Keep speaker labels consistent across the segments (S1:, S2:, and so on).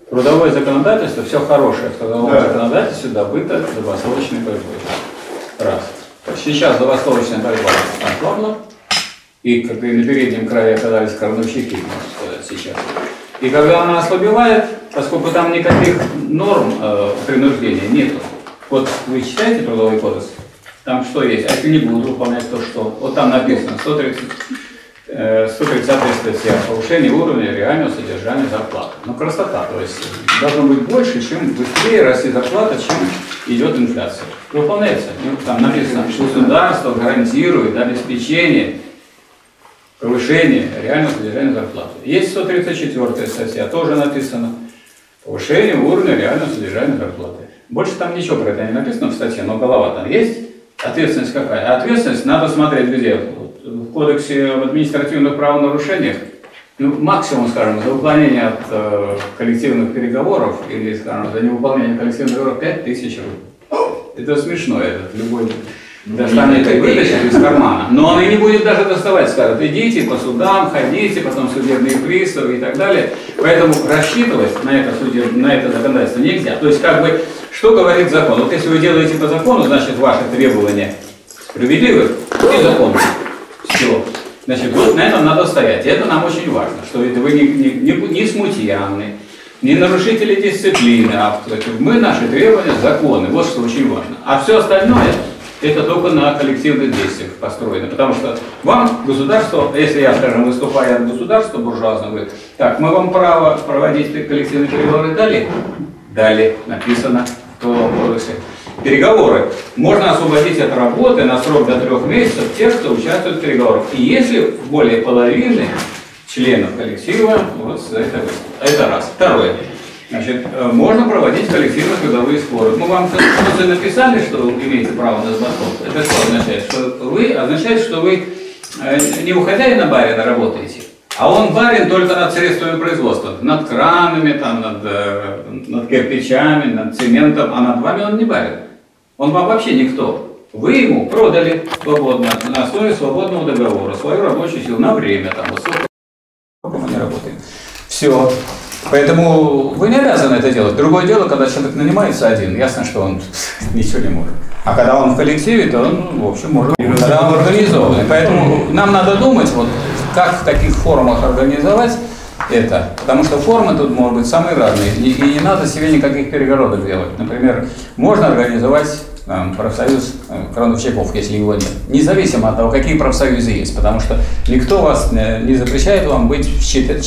S1: Трудовое законодательство, все хорошее в трудовом законодательстве добыто забастовочной борьбой. Раз. Сейчас забастовочная борьба ослабла, и как и на переднем крае оказались крановщики, можно сказать, сейчас. И когда она ослабевает, поскольку там никаких норм принуждения нету. Вот вы читаете Трудовой кодекс, там что есть, а если не будут выполнять, то что? Вот там написано 130 статья повышение уровня реального содержания зарплаты. Ну, красота, то есть должно быть больше, чем быстрее расти зарплата, чем идет инфляция. Выполняется. Ну, там написано, что государство гарантирует обеспечение повышения реального содержания зарплаты. Есть 134 статья, тоже написано повышение уровня реального содержания зарплаты. Больше там ничего про это не написано в статье, но голова там есть. Ответственность какая? А ответственность надо смотреть где. В кодексе об административных правонарушениях, ну, максимум, скажем, за уклонение от коллективных переговоров или, скажем, за невыполнение коллективных переговоров 5000 рублей. Это смешно, это любой достанет и вытащит из кармана. Но он и не будет даже доставать, скажет, идите по судам, ходите, потом судебные приставы и так далее. Поэтому рассчитывать на это законодательство нельзя. То есть, как бы, что говорит закон? Вот если вы делаете по закону, значит, ваши требования справедливы и законны. Все. Значит, вот на этом надо стоять. И это нам очень важно, что это вы не смутьяны, не нарушители дисциплины, а мы наши требования законы. Вот что очень важно. А все остальное это только на коллективных действиях построено. Потому что вам государство, если я, скажем, выступаю от государства буржуазного, говорит, так, мы вам право проводить коллективные переговоры дали? Дали, написано в Трудовом кодексе. Переговоры можно освободить от работы на срок до 3 месяцев тех, кто участвует в переговорах. И если более половины членов коллектива, вот это раз. Второе. Значит, можно проводить коллективные трудовые споры. Мы вам в написали, что вы имеете право на забастовку. Это что означает? Означает, что вы не у хозяина барина работаете, а он барин только над средствами производства. Над кранами, там, над кирпичами, над цементом, а над вами он не барин. Он вам вообще никто. Вы ему продали свободно, на основе свободного договора, свою рабочую силу на время, там, вот сколько мы не работаем. Все. Поэтому вы не обязаны это делать. Другое дело, когда человек нанимается один, ясно, что он ничего не может. А когда он в коллективе, то он, в общем, может быть, когда он организованный. Поэтому нам надо думать, вот, как в таких формах организовать это. Потому что формы тут могут быть самые разные. И не надо себе никаких перегородок делать. Например, можно организовать профсоюз крановщиков, если его нет. Независимо от того, какие профсоюзы есть. Потому что никто вас не запрещает вам быть в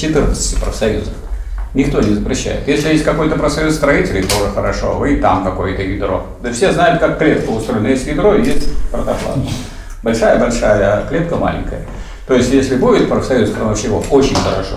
S1: 14 профсоюзах. Никто не запрещает. Если есть какой-то профсоюз строителей, тоже хорошо, вы и там какое-то ядро. Да все знают, как клетка устроена. Есть ядро, есть протоплазма. Большая-большая, а клетка маленькая. То есть, если будет профсоюз крановщиков, очень хорошо.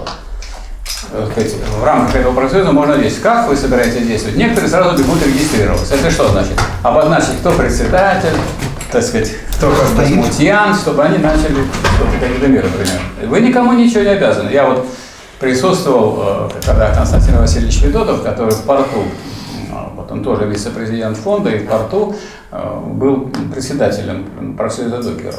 S1: В рамках этого профсоюза можно здесь. Как вы собираетесь действовать? Некоторые сразу бегут регистрироваться. Это что значит? Обозначить, кто председатель, так сказать, кто смутьян, чтобы они начали что-то кандидатировать, например. Вы никому ничего не обязаны. Я вот присутствовал, когда Константин Васильевич Федотов, который в порту, вот он тоже вице-президент фонда, и в порту был председателем профсоюза докеров.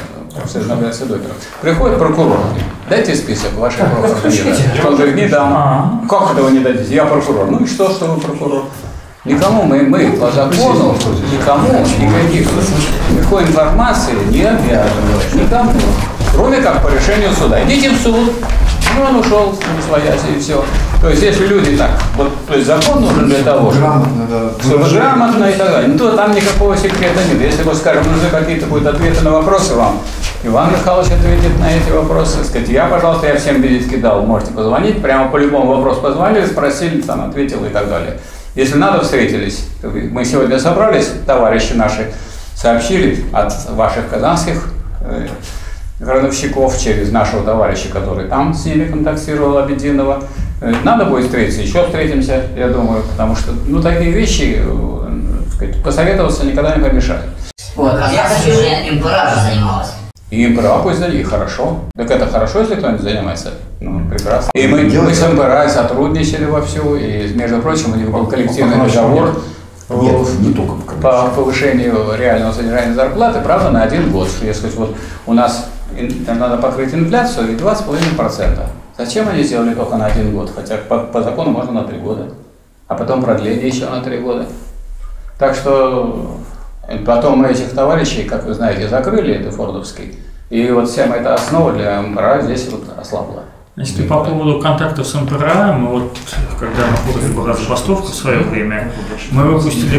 S1: Приходит прокурор, дайте список ваших профсоюзов. Он говорит, не дам. Как это вы не дадите? Я прокурор. Ну и что вы прокурор? Никому мы по закону, никому никакой информации не обязаны. Никому. Кроме как по решению суда. Идите в суд. Ну, он ушел, своясь, и все. То есть, если люди так, вот, то есть закон нужен для того, чтобы грамотно и так далее. Ну, то там никакого секрета нет. Если вы, скажем, нужны какие-то будут ответы на вопросы вам, Иван Михайлович ответит на эти вопросы, сказать, я всем визитки дал, можете позвонить, прямо по любому вопросу позвонили, спросили, там, ответил и так далее. Если надо, встретились. Мы сегодня собрались, товарищи наши сообщили от ваших казанских крановщиков через нашего товарища, который там с ними контактировал, Абединова. Надо будет встретиться, еще встретимся, я думаю, потому что, ну, такие вещи, сказать, посоветоваться никогда не помешает.
S2: Вот, а я хочу, импера занималась.
S1: И импера пусть занимается, хорошо. Так это хорошо, если кто-нибудь занимается? Ну, прекрасно. И мы с импера сотрудничали вовсю, и, между прочим, у них был коллективный договор по повышению реального содержания зарплаты, правда, на 1 год. Если вот у нас надо покрыть инфляцию и 2,5%. Зачем они сделали только на 1 год? Хотя по закону можно на 3 года. А потом продление еще на 3 года. Так что потом мы этих товарищей, как вы знаете, закрыли, это Фордовский. И вот вся эта основа для МПРА здесь вот ослабла.
S3: Значит, и по поводу контактов с МПРА, мы вот, когда находились была забастовка в свое время, мы выпустили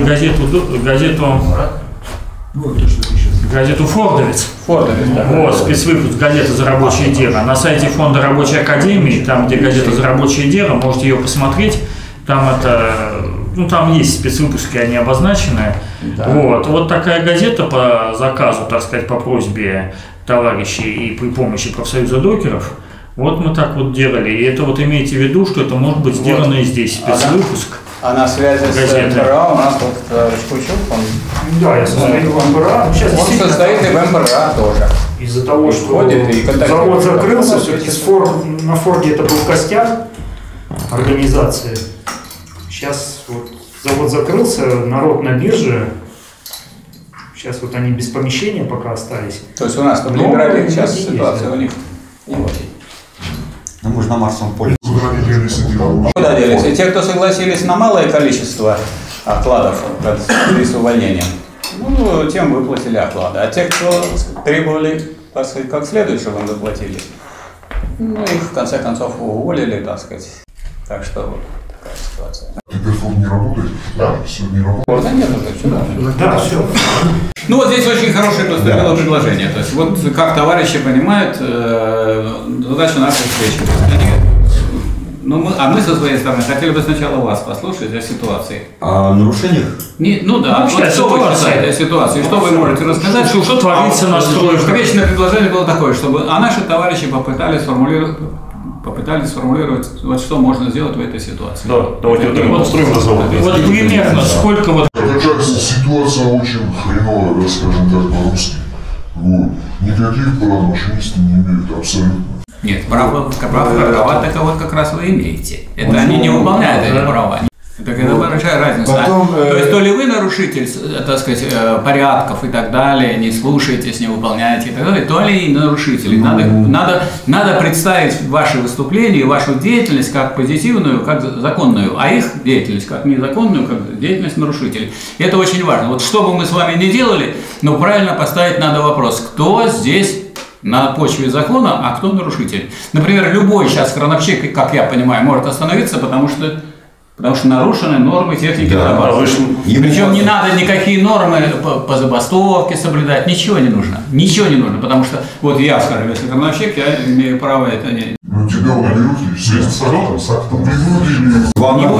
S3: газету «Фордовец».
S1: Фордовец, да.
S3: Вот, спецвыпуск газеты «За рабочее дело». На сайте Фонда Рабочей Академии, там, где газета «За рабочее дело», можете ее посмотреть. Там там есть спецвыпуски, они обозначены. Да. Вот такая газета по заказу, так сказать, по просьбе товарищей и при помощи профсоюза докеров. Вот мы так вот делали. И это вот имейте в виду, что это может быть сделано и здесь, спецвыпуск.
S1: А на связи с МПРА у нас вот товарищ Кучук, он...
S4: Да, я состою в МПРА.
S1: Он состоит и в МПРА тоже.
S4: Из-за того, что завод закрылся, все-таки на Форде это был костяк организации. Сейчас вот завод закрылся, народ на бирже. Сейчас вот они без помещения пока остались.
S1: То есть у нас в Ленинграде сейчас ситуация у них не очень.
S5: Ну, мы же на Марсовом поле.
S1: Куда делись? И те, кто согласились на малое количество окладов с увольнением, тем выплатили оклады. А те, кто требовали, так сказать, как следует, чтобы им заплатили, их в конце концов уволили, так сказать. Так что вот такая ситуация.
S6: Теперь фонд не работает? Да, все не работает.
S1: Фонда нет уже, все, да.
S4: Да, все.
S1: Ну вот здесь очень хорошее поступило предложение. То есть вот как товарищи понимают задачу нашей встречи. Мы со своей стороны хотели бы сначала вас послушать о ситуации.
S5: О нарушениях?
S1: Вот что вы считаете о ситуации? Что вы можете рассказать?
S3: Что творится на строе?
S1: Встречное предложение было такое, чтобы наши товарищи попытались сформулировать, вот что можно сделать в этой ситуации.
S7: Да, давайте устроим разговор.
S3: Вот примерно сколько вот...
S6: Ситуация очень хреновая, да, скажем так, по-русски. Вот. Никаких прав машинисты не имеют абсолютно.
S1: Нет, права так вот как раз вы имеете. Это они не выполняют эти права. Так это большая разница. То есть то ли вы нарушитель, так сказать, порядков и так далее, не слушаетесь, не выполняете и так далее, то ли и нарушители. Надо представить ваше выступление, вашу деятельность как позитивную, как законную, а их деятельность как незаконную, как деятельность нарушителей. И это очень важно. Вот что бы мы с вами ни делали, но правильно поставить надо вопрос, кто здесь на почве закона, а кто нарушитель. Например, любой сейчас крановщик, как я понимаю, может остановиться, потому что нарушены нормы техники безопасности. Причем не надо никакие нормы по забастовке соблюдать, ничего не нужно. Ничего не нужно, потому что, вот я, скажем, если крановщик, я имею право это не...
S6: Ну тебя уберут, естественно, с актом.
S5: Вам не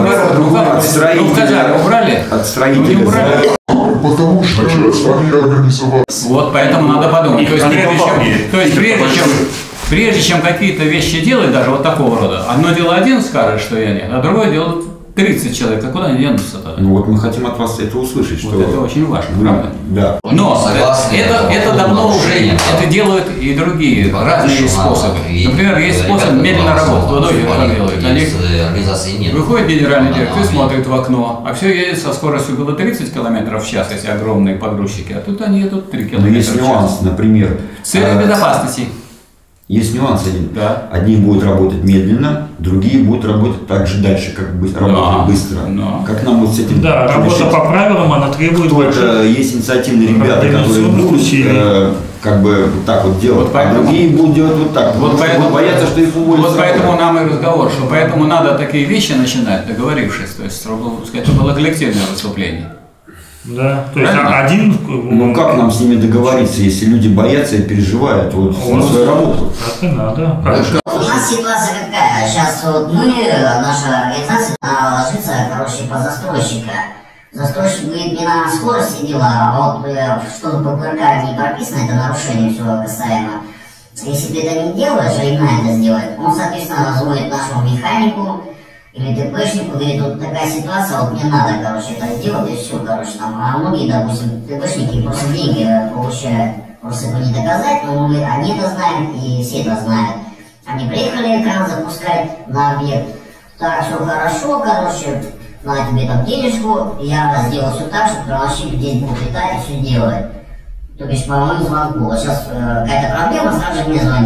S1: убрали?
S5: От строителя.
S6: Потому что они организовали.
S1: Вот, поэтому надо подумать. То есть прежде чем какие-то вещи делать, даже вот такого рода, одно дело один скажет, что я нет, а другое дело 30 человек. А куда они денутся тогда?
S5: Ну вот мы хотим от вас это услышать.
S1: Вот это очень важно, правда?
S5: Да.
S1: Но это давно уже это делают и другие разные способы. Например, есть способ медленно работать. Водой как делают. Они выходит генеральный директор и смотрит в окно, а все едет со скоростью было 30 км в час, эти огромные погрузчики, а тут они едут 3 км в час.
S5: Но есть нюанс, например.
S1: С целью безопасности.
S5: Есть нюанс один.
S1: Да.
S5: Одни будут работать медленно, другие будут работать так же дальше, как бы работать быстро. Как нам вот с этим...
S3: Да, работа по правилам, она требует...
S5: Кто-то есть инициативные ребята, которые будут как бы так вот делать, а другие будут делать вот так.
S1: Вот поэтому
S5: боятся, что их уволят.
S1: Вот поэтому нам и разговор, что поэтому надо такие вещи начинать, договорившись. То есть, это было коллективное выступление.
S3: Да, то есть один...
S5: Ну как нам с ними договориться, если люди боятся и переживают свою работу?
S3: Так и надо.
S2: У нас ситуация какая? Сейчас вот наша организация ложится, по застройщика. Застройщик говорит, не на скорости дела, а вот что по ПРК не прописано, это нарушение все касаемо. Если ты это не делаешь, а именно это сделать, он, соответственно, звонит нашему механику, или ТПшнику, говорит, вот такая ситуация, вот мне надо, это сделать, и все, там, а многие, допустим, ТПшники просто деньги получают, просто это не доказать, но они это знают, и все это знают. Они приехали экран запускать на объект, так, все хорошо, на тебе там денежку, я сделал все так, что крановщик здесь будет летать и все делает. То бишь, по моему звонку, вот сейчас какая-то проблема, сразу же мне звони.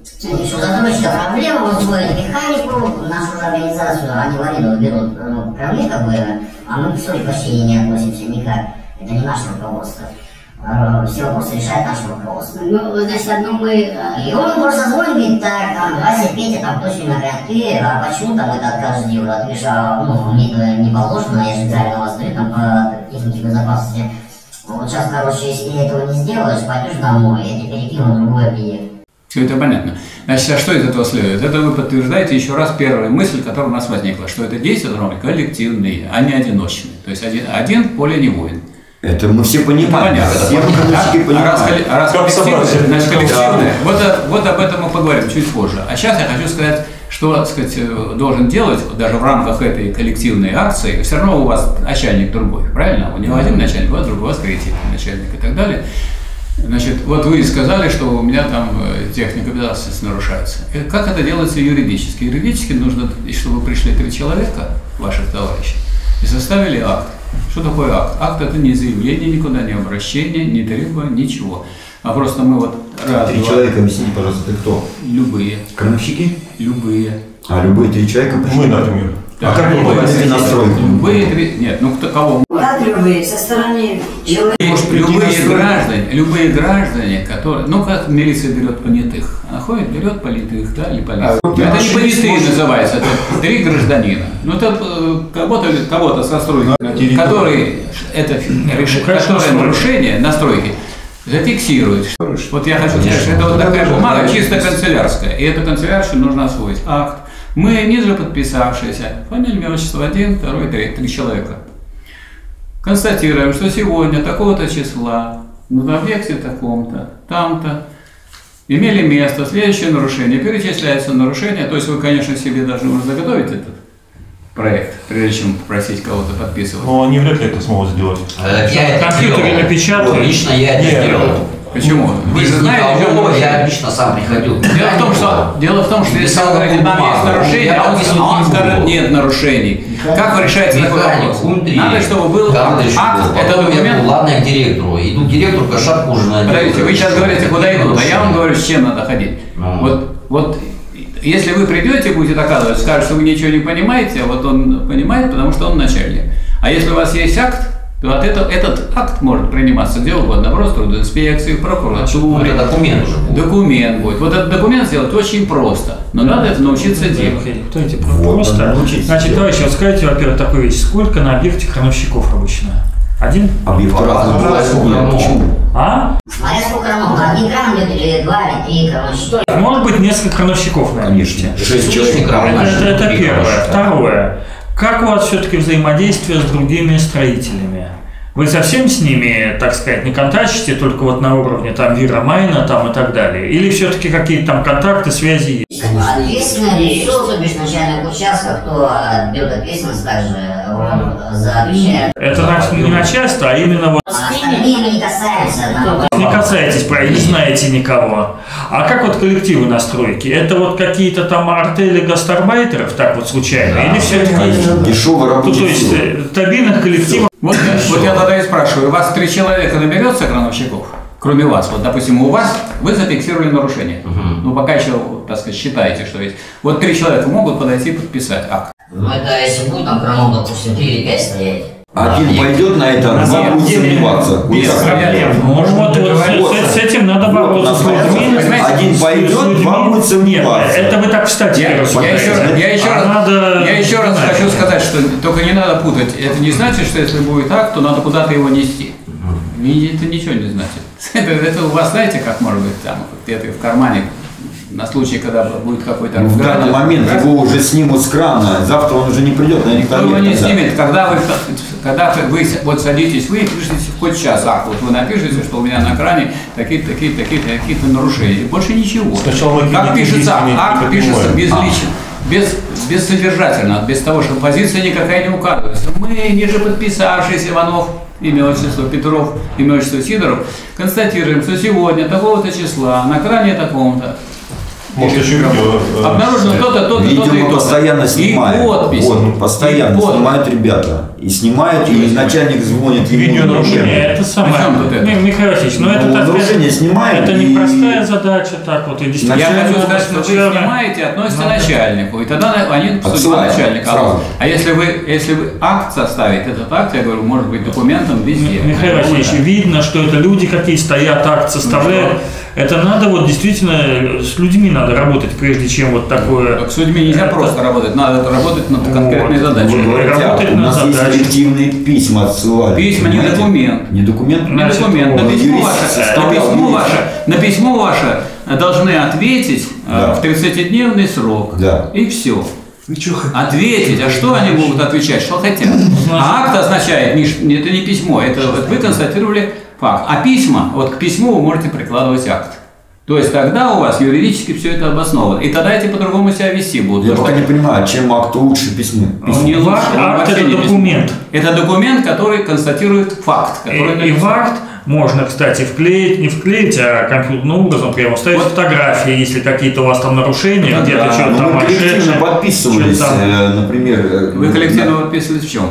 S2: Еще застройщика проблема, он сводит механику, нашу же организацию, они в аренду берут управление, как бы, а мы к истории почти не относимся никак. Это не наше руководство. Все вопросы решает наше руководство. Ну, значит, одно мы... И он просто звонит, говорит, так, там, Вася, Петя, там, точно говорят, ты, а почему там это откажешь делать? Ты говоришь, ну, мне это не положено, я же специально вас даю, там, по технике безопасности. Вот сейчас, короче, если ты этого не сделаешь, пойдешь домой, я тебе перекину на другой объект.
S1: Все это понятно. Значит, а что из этого следует? Это вы подтверждаете еще раз первую мысль, которая у нас возникла, что это действия должны быть коллективные, а не одиночные. То есть один в поле не воин.
S5: Это мы все понимаем. Все понимают.
S1: Раз коллективное, значит коллективное. Вот об этом мы поговорим чуть позже. А сейчас я хочу сказать, что, так сказать, должен делать, даже в рамках этой коллективной акции, все равно у вас начальник другой, правильно? У него один начальник, у вас другой, у вас третий начальник и так далее. Значит, вот вы сказали, что у меня там техника безопасности нарушается. Как это делается юридически? Юридически нужно, чтобы пришли 3 человека, ваших товарищей, и составили акт. Что такое акт? Акт – это не заявление никуда, не обращение, не требование, ничего. А просто мы вот…
S5: 3 человека, объясните, пожалуйста, ты кто?
S1: Любые.
S5: Крановщики?
S1: Любые.
S5: А любые 3 человека?
S7: Мы, например.
S1: Да,
S5: а как вы попадете на стройку?
S1: Любые 3… Нет, ну кто кого?
S2: Как любые, со стороны человека.
S1: Любые граждане, которые… Ну, как милиция берет понятых. Она ходит, берет понятых, да, или полиция. Это не понятые называется, это 3 гражданина. Ну, это кого-то со стройки, который которое нарушение на стройке зафиксирует. Вот я хочу сказать, что это вот такая бумага чисто канцелярская. И эту канцелярскую нужно освоить. Акт. Мы, ниже подписавшиеся, фамилия, имя, отчество 1, 2, 3 человека. Констатируем, что сегодня такого-то числа на объекте таком-то, там-то имели место следующее нарушение. Перечисляется нарушение. То есть вы, конечно, себе должны уже заготовить этот проект, прежде чем попросить кого-то подписывать.
S7: Но они вряд ли это смогут сделать.
S3: Я это компьютере напечатаю.
S8: Лично я это сделал.
S1: Почему? Вы же знаете,
S8: я лично сам приходил.
S1: Дело в том, что если вы говорите, там есть нарушение, а он скажет, нет нарушений. Как вы решаете такой вопрос? Надо, чтобы был акт. Это документ.
S8: Ладно, к директору. Иду к директору, кошатку уже надел.
S1: Подождите, вы сейчас говорите, куда идут, а я вам говорю, с чем надо ходить. Вот если вы придете, будете доказывать, скажете, что вы ничего не понимаете, а вот он понимает, потому что он начальник. А если у вас есть акт, то этот акт может приниматься где угодно, просто трудоинспекции, в прокуратуре.
S8: Это документ уже будет.
S1: Документ будет. Вот этот документ сделать очень просто, но надо это научиться делать.
S3: Кто эти просто? Значит, товарищи, вот скажите, во-первых, такую вещь. Сколько на объекте крановщиков обычно? 1?
S5: Объект разный. Почему?
S3: А?
S2: Смотря сколько кранов, 1 кран или 2 или 3 крановщика.
S3: Может быть, несколько крановщиков на объекте.
S5: 6 человек.
S3: Это первое. Второе. Как у вас все-таки взаимодействие с другими строителями? Вы совсем с ними, так сказать, не контактируете, только вот на уровне там Вира Майна там и так далее? Или все-таки какие-то там контакты, связи есть?
S2: Ответственно решил, то бишь начальник участка, кто берет ответственность, также он заобещает.
S3: Это значит не начальство, а именно вот…
S2: Остальные мы не касаемся.
S3: Не касаетесь, не знаете никого. А как вот коллективы на стройке? Это вот какие-то там артели гастарбайтеров, так вот случайно? Или все-таки…
S5: Дешевый рабочий.
S3: То есть табинных коллективов…
S1: Вот я тогда и спрашиваю, у вас 3 человека наберется крановщиков? Кроме вас, вот, допустим, у вас, вы зафиксировали нарушение. Ну, пока еще, так сказать, считаете, что есть. Вот 3 человека могут подойти и подписать акт.
S2: Ну, это если будет там кранов, допустим, 3 или 5 стоять.
S5: Один пойдет на это, а 2 будут сомневаться.
S3: Вот с этим надо бороться с людьми.
S5: Один пойдет, 2 будут сомневаться.
S3: Это вы так кстати.
S1: Я еще раз хочу сказать, что только не надо путать. Это не значит, что если будет акт, то надо куда-то его нести. Это ничего не значит. Это у вас, знаете, как может быть там где-то в кармане, на случай, когда будет какой-то…
S5: В данный момент его уже снимут с крана, завтра он уже не придет на
S1: никто его не снимет, когда вы вот садитесь, вы пишете хоть сейчас акт, вот вы напишите, что у меня на кране такие-то нарушения, и больше ничего. Как пишется акт, пишется бессодержательно, без того, что позиция никакая не указывается. Мы, ниже подписавшись, Иванов, имя, отчество Петров, имя, отчество Сидоров, констатируем, что сегодня такого-то числа на кране таком-то
S7: Может, еще видео.
S1: Обнаружено то-то, то-то,
S5: Видео
S1: то-то и
S5: мы
S1: то-то.
S5: постоянно снимаем.
S1: И подпись.
S5: Вот, постоянно
S1: И подпись.
S5: снимают ребята. И снимают, и начальник звонит
S7: Видео
S5: ему.
S7: нарушение.
S3: Это самое.
S1: Причем тут это?
S3: Михаил Васильевич, ну это так
S5: Нарушение снимаем.
S3: это
S5: и-
S3: непростая задача, так вот, и
S1: Я
S3: действительно.
S1: хочу сказать, что вы снимаете, относите начальнику, и тогда они судьба
S5: Отсылаем
S1: начальника.
S5: сразу.
S1: А если вы акт составите, этот акт, я говорю, может быть документом везде.
S3: Михаил Васильевич, видно, что это люди какие стоят, акт составляют. Это надо вот действительно с людьми надо работать, прежде чем вот такое.
S1: Так с людьми нельзя просто работать, надо работать над конкретной
S5: Вы
S1: задачей.
S5: говорите,
S3: Работать
S5: у
S3: над
S5: нас есть
S3: задачей.
S5: коллективные письма отсылали.
S1: Письма не
S5: понимаете?
S1: документ.
S5: Не документ?
S1: На документ, на
S5: Юрист
S1: письмо ваше,
S5: составлял,
S1: на письмо ваше должны ответить
S5: Да.
S1: в 30-дневный срок.
S5: Да.
S1: И все. Ответить, а что они могут отвечать, что хотят. А акт означает, это не письмо, это вот вы констатировали факт. А письма, вот к письму вы можете прикладывать акт. То есть тогда у вас юридически все это обосновано. И тогда эти по-другому себя вести будут.
S5: Я
S1: Потому
S5: пока
S1: что
S5: не понимаю, чем акт лучше письма.
S1: не лучше,
S3: Акт
S1: вообще
S3: это
S1: не письмо.
S3: документ.
S1: Это документ, который констатирует факт. Который
S3: И в акт можно, кстати, вклеить, не вклеить, а компьютерным образом прямо вставить
S1: Вот.
S3: фотографии, если какие-то у вас там нарушения,
S1: Ну
S3: где-то
S1: да,
S3: что-то
S5: Ну,
S3: там
S5: мы коллективно
S3: ошедшее,
S5: подписывались,
S3: что-то там.
S5: например.
S1: Вы коллективно подписывались в чем?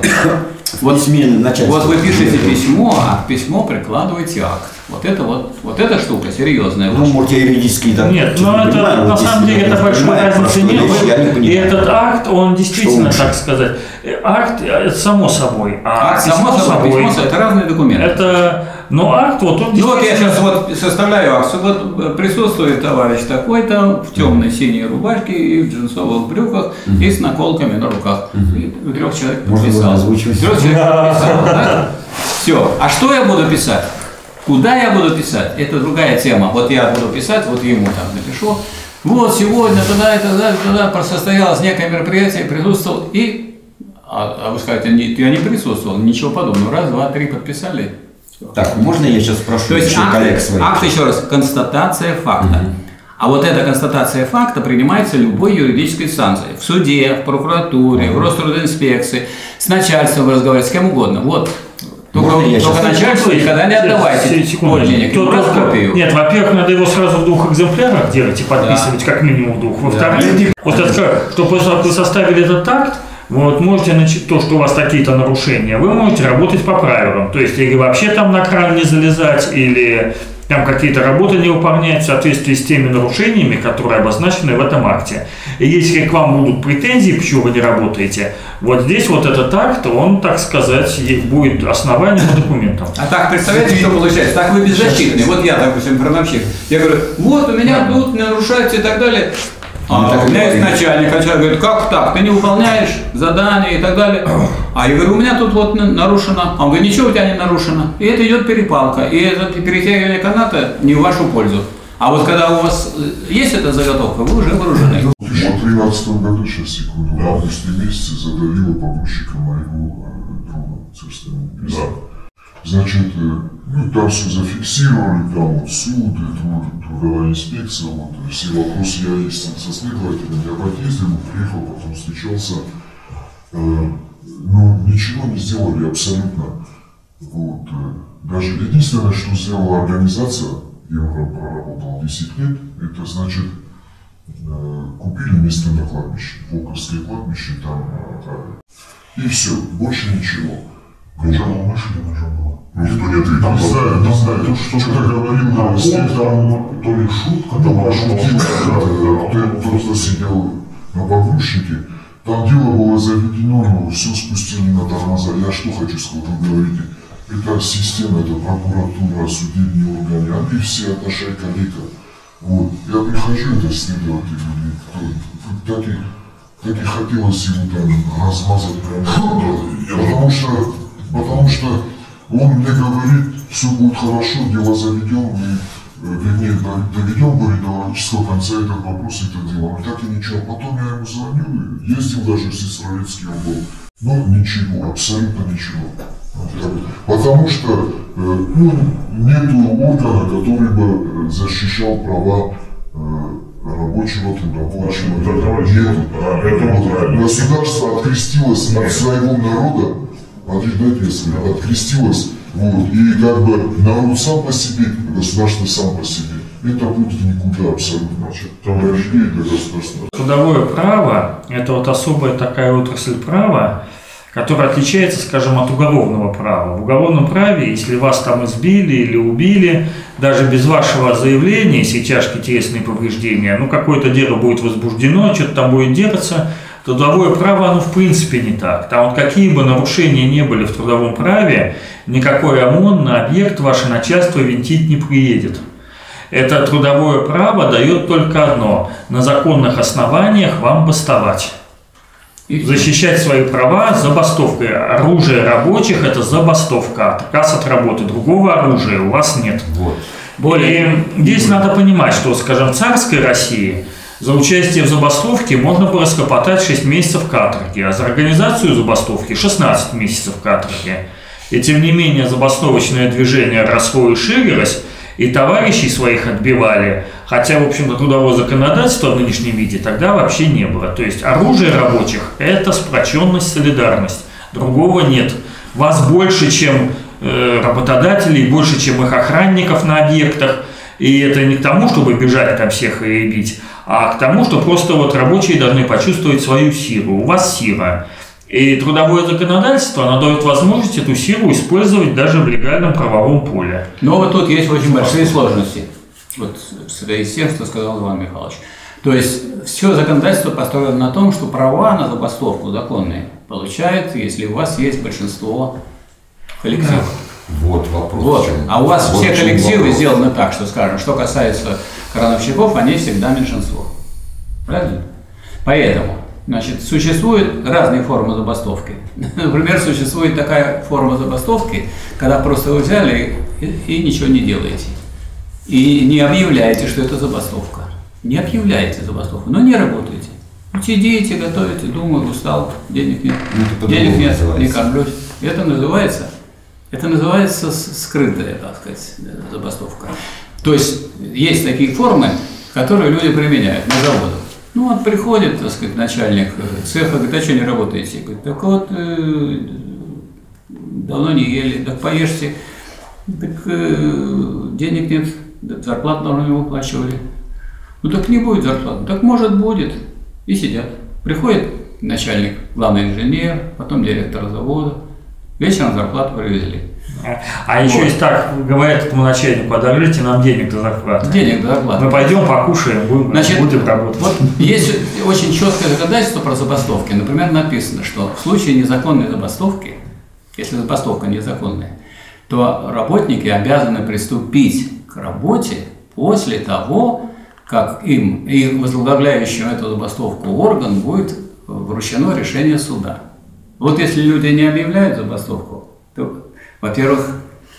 S5: В письме начальства.
S1: Вот вы пишете письмо, а к письму прикладываете акт. Вот эта штука серьезная.
S5: Ну, может, я юридически так.
S3: Нет,
S5: что-то
S3: но
S5: не
S3: это
S5: понимаю,
S3: на
S5: вот
S3: самом
S5: если
S3: деле
S5: я
S3: это большой
S5: понимаю, про
S3: разницы
S5: что
S3: нет.
S5: речь, я не
S3: И
S5: понимаю.
S3: этот акт, он действительно,
S5: лучше?
S3: так сказать, акт это само собой, а
S1: Акт,
S3: письмо
S1: само собой, письмо, это разные документы.
S3: это, но акт вот он
S1: Ну вот я
S3: действительно.
S1: сейчас вот составляю акт. Вот присутствует товарищ такой-то в темной синей рубашке и в джинсовых брюках и с наколками на руках. И 3 человек
S5: Можно было
S1: подписал.
S5: озвучивать.
S1: 3 человек подписал, да? Все. А что я буду писать? Куда я буду писать? Это другая тема. Вот я буду писать, вот ему там напишу. Вот сегодня туда состоялось некое мероприятие, присутствовал и... А вы скажете, я не присутствовал, ничего подобного. Раз, два, три подписали.
S5: Так, можно я сейчас спрошу
S1: То есть
S5: еще коллег своих?
S1: акт, еще раз, констатация факта. А вот эта констатация факта принимается любой юридической инстанцией. В суде, в прокуратуре, в Рострудинспекции, с начальством вы разговариваете, с кем угодно. Вот.
S5: Можно я
S1: Только
S5: сейчас-
S1: начальству никогда не отдавайте подлинник,
S3: Тут
S1: просто
S3: только-
S1: копию.
S3: Нет, во-первых, надо его сразу в 2 экземплярах делать и подписывать, как минимум в 2. Во-вторых, вот это, что после того, как вы составили этот акт, вот можете начать то, что у вас какие-то нарушения, вы можете работать по правилам. То есть, или вообще там на кран не залезать, или там какие-то работы не выполнять в соответствии с теми нарушениями, которые обозначены в этом акте. И если к вам будут претензии, почему вы не работаете, вот здесь вот этот акт, он, так сказать, будет основанием и документом.
S1: А так, представляете, что получается? Так вы беззащитны. Вот я, допустим, продавщик. Я говорю, вот у меня тут нарушается и так далее. А
S5: так
S1: у меня
S5: и
S1: есть начальник, говорит, как так, ты не выполняешь задания и так далее. А я говорю, у меня тут вот нарушено. Он говорит, ничего у тебя не нарушено. И это идет перепалка. И это перетягивание каната не в вашу пользу. А вот когда у вас есть эта заготовка, вы уже вооружены.
S6: В 2013 году, сейчас секунду, в августе месяце задавила погрузчика моего друга, царства небесного. Значит, ну там все зафиксировали, там вот суд, трудовая инспекция, вот все вопросы я есть со следователем, я подъездил, приехал, потом встречался, но ничего не сделали абсолютно. Вот. Даже единственное, что сделала организация, я проработал 10 лет, это значит, купили место на кладбище, Волковское кладбище, там, и все, больше ничего. Нажал мышь или нажал было? Никто не ответил. Не знаю, то, что-то говорил, там то ли шутка, там пошутил, ты просто сидел на погрузчике. Там дело было заведено, но все спустили на тормоза. Я что хочу сказать, вы говорите, это система, это прокуратура, судебные органы, они все от нашей коллега. Вот. Я прихожу, это следователь, так и хотелось ему там размазать прямо. Потому что он мне говорит, все будет хорошо, дело заведем, вернее, доведем, говорит, до логического конца этот вопрос, это дело. Но так и ничего. Потом я ему звонил, ездил даже в Сестрорецкий был. Но ничего, абсолютно ничего. Потому что нету органа, который бы защищал права рабочего, трудового человека. Нету. Государство открестилось от своего народа, открестилось, вот, и как бы народ сам по себе, государство сам по себе. это путь в никуда абсолютно. Там рождение для государства.
S3: Трудовое право – это вот особая такая отрасль права, которая отличается, скажем, от уголовного права. В уголовном праве, если вас там избили или убили, даже без вашего заявления, если тяжкие телесные повреждения, ну какое-то дело будет возбуждено, что-то там будет делаться, трудовое право, оно в принципе не так. Там вот какие бы нарушения не были в трудовом праве, никакой ОМОН на объект ваше начальство винтить не приедет. Это трудовое право дает только одно – на законных основаниях вам бастовать. Защищать свои права забастовкой. Оружие рабочих – это забастовка, отказ от работы. Другого оружия у вас нет. Вот. И здесь надо понимать, что, скажем, в царской России за участие в забастовке можно было скопотать 6 месяцев каторги, а за организацию забастовки 16 месяцев каторги. И тем не менее забастовочное движение росло и ширилось, и товарищей своих отбивали, хотя, в общем-то, трудового законодательства в нынешнем виде тогда вообще не было. То есть оружие рабочих – это сплоченность, солидарность. Другого нет. Вас больше, чем работодателей, больше, чем их охранников на объектах. И это не к тому, чтобы бежать там всех и бить, а к тому, что просто вот рабочие должны почувствовать свою силу. У вас сила. И трудовое законодательство, оно дает возможность эту силу использовать даже в легальном правовом поле.
S1: Но вот тут есть очень большие сложности. Вот в связи с тем, что сказал Иван Михайлович. То есть все законодательство построено на том, что права на забастовку законные получают, если у вас есть большинство коллективов.
S5: Вот вопрос.
S1: Вот. А у вас
S5: вот
S1: все коллективы
S5: вопрос.
S1: сделаны так, что, скажем, что касается крановщиков, они всегда меньшинство. Правильно? Поэтому, значит, существуют разные формы забастовки. Например, существует такая форма забастовки, когда просто вы взяли и ничего не делаете. И не объявляете, что это забастовка. Не объявляете забастовку, но не работаете. Сидите, готовите, думаю, устал, денег нет, не кормлюсь. Это называется скрытая, так сказать, забастовка. То есть есть такие формы, которые люди применяют на заводах. Ну вот приходит, так сказать, начальник цеха, говорит, а что не работаете? Говорит, так вот, давно не ели, так поешьте, так денег нет, зарплату давно не выплачивали. Ну так не будет зарплаты, так может будет. И сидят. Приходит начальник, главный инженер, потом директор завода, вечером зарплату привезли.
S3: А еще есть так, говорят этому начальнику, одолжите нам денег до зарплаты.
S1: Денег до зарплаты.
S3: Мы пойдем покушаем, будем работать.
S1: Вот есть очень четкое законодательство про забастовки. Например, написано, что в случае незаконной забастовки, если забастовка незаконная, то работники обязаны приступить к работе после того, как им и возглавляющему эту забастовку орган будет вручено решение суда. Вот если люди не объявляют забастовку, то, во-первых,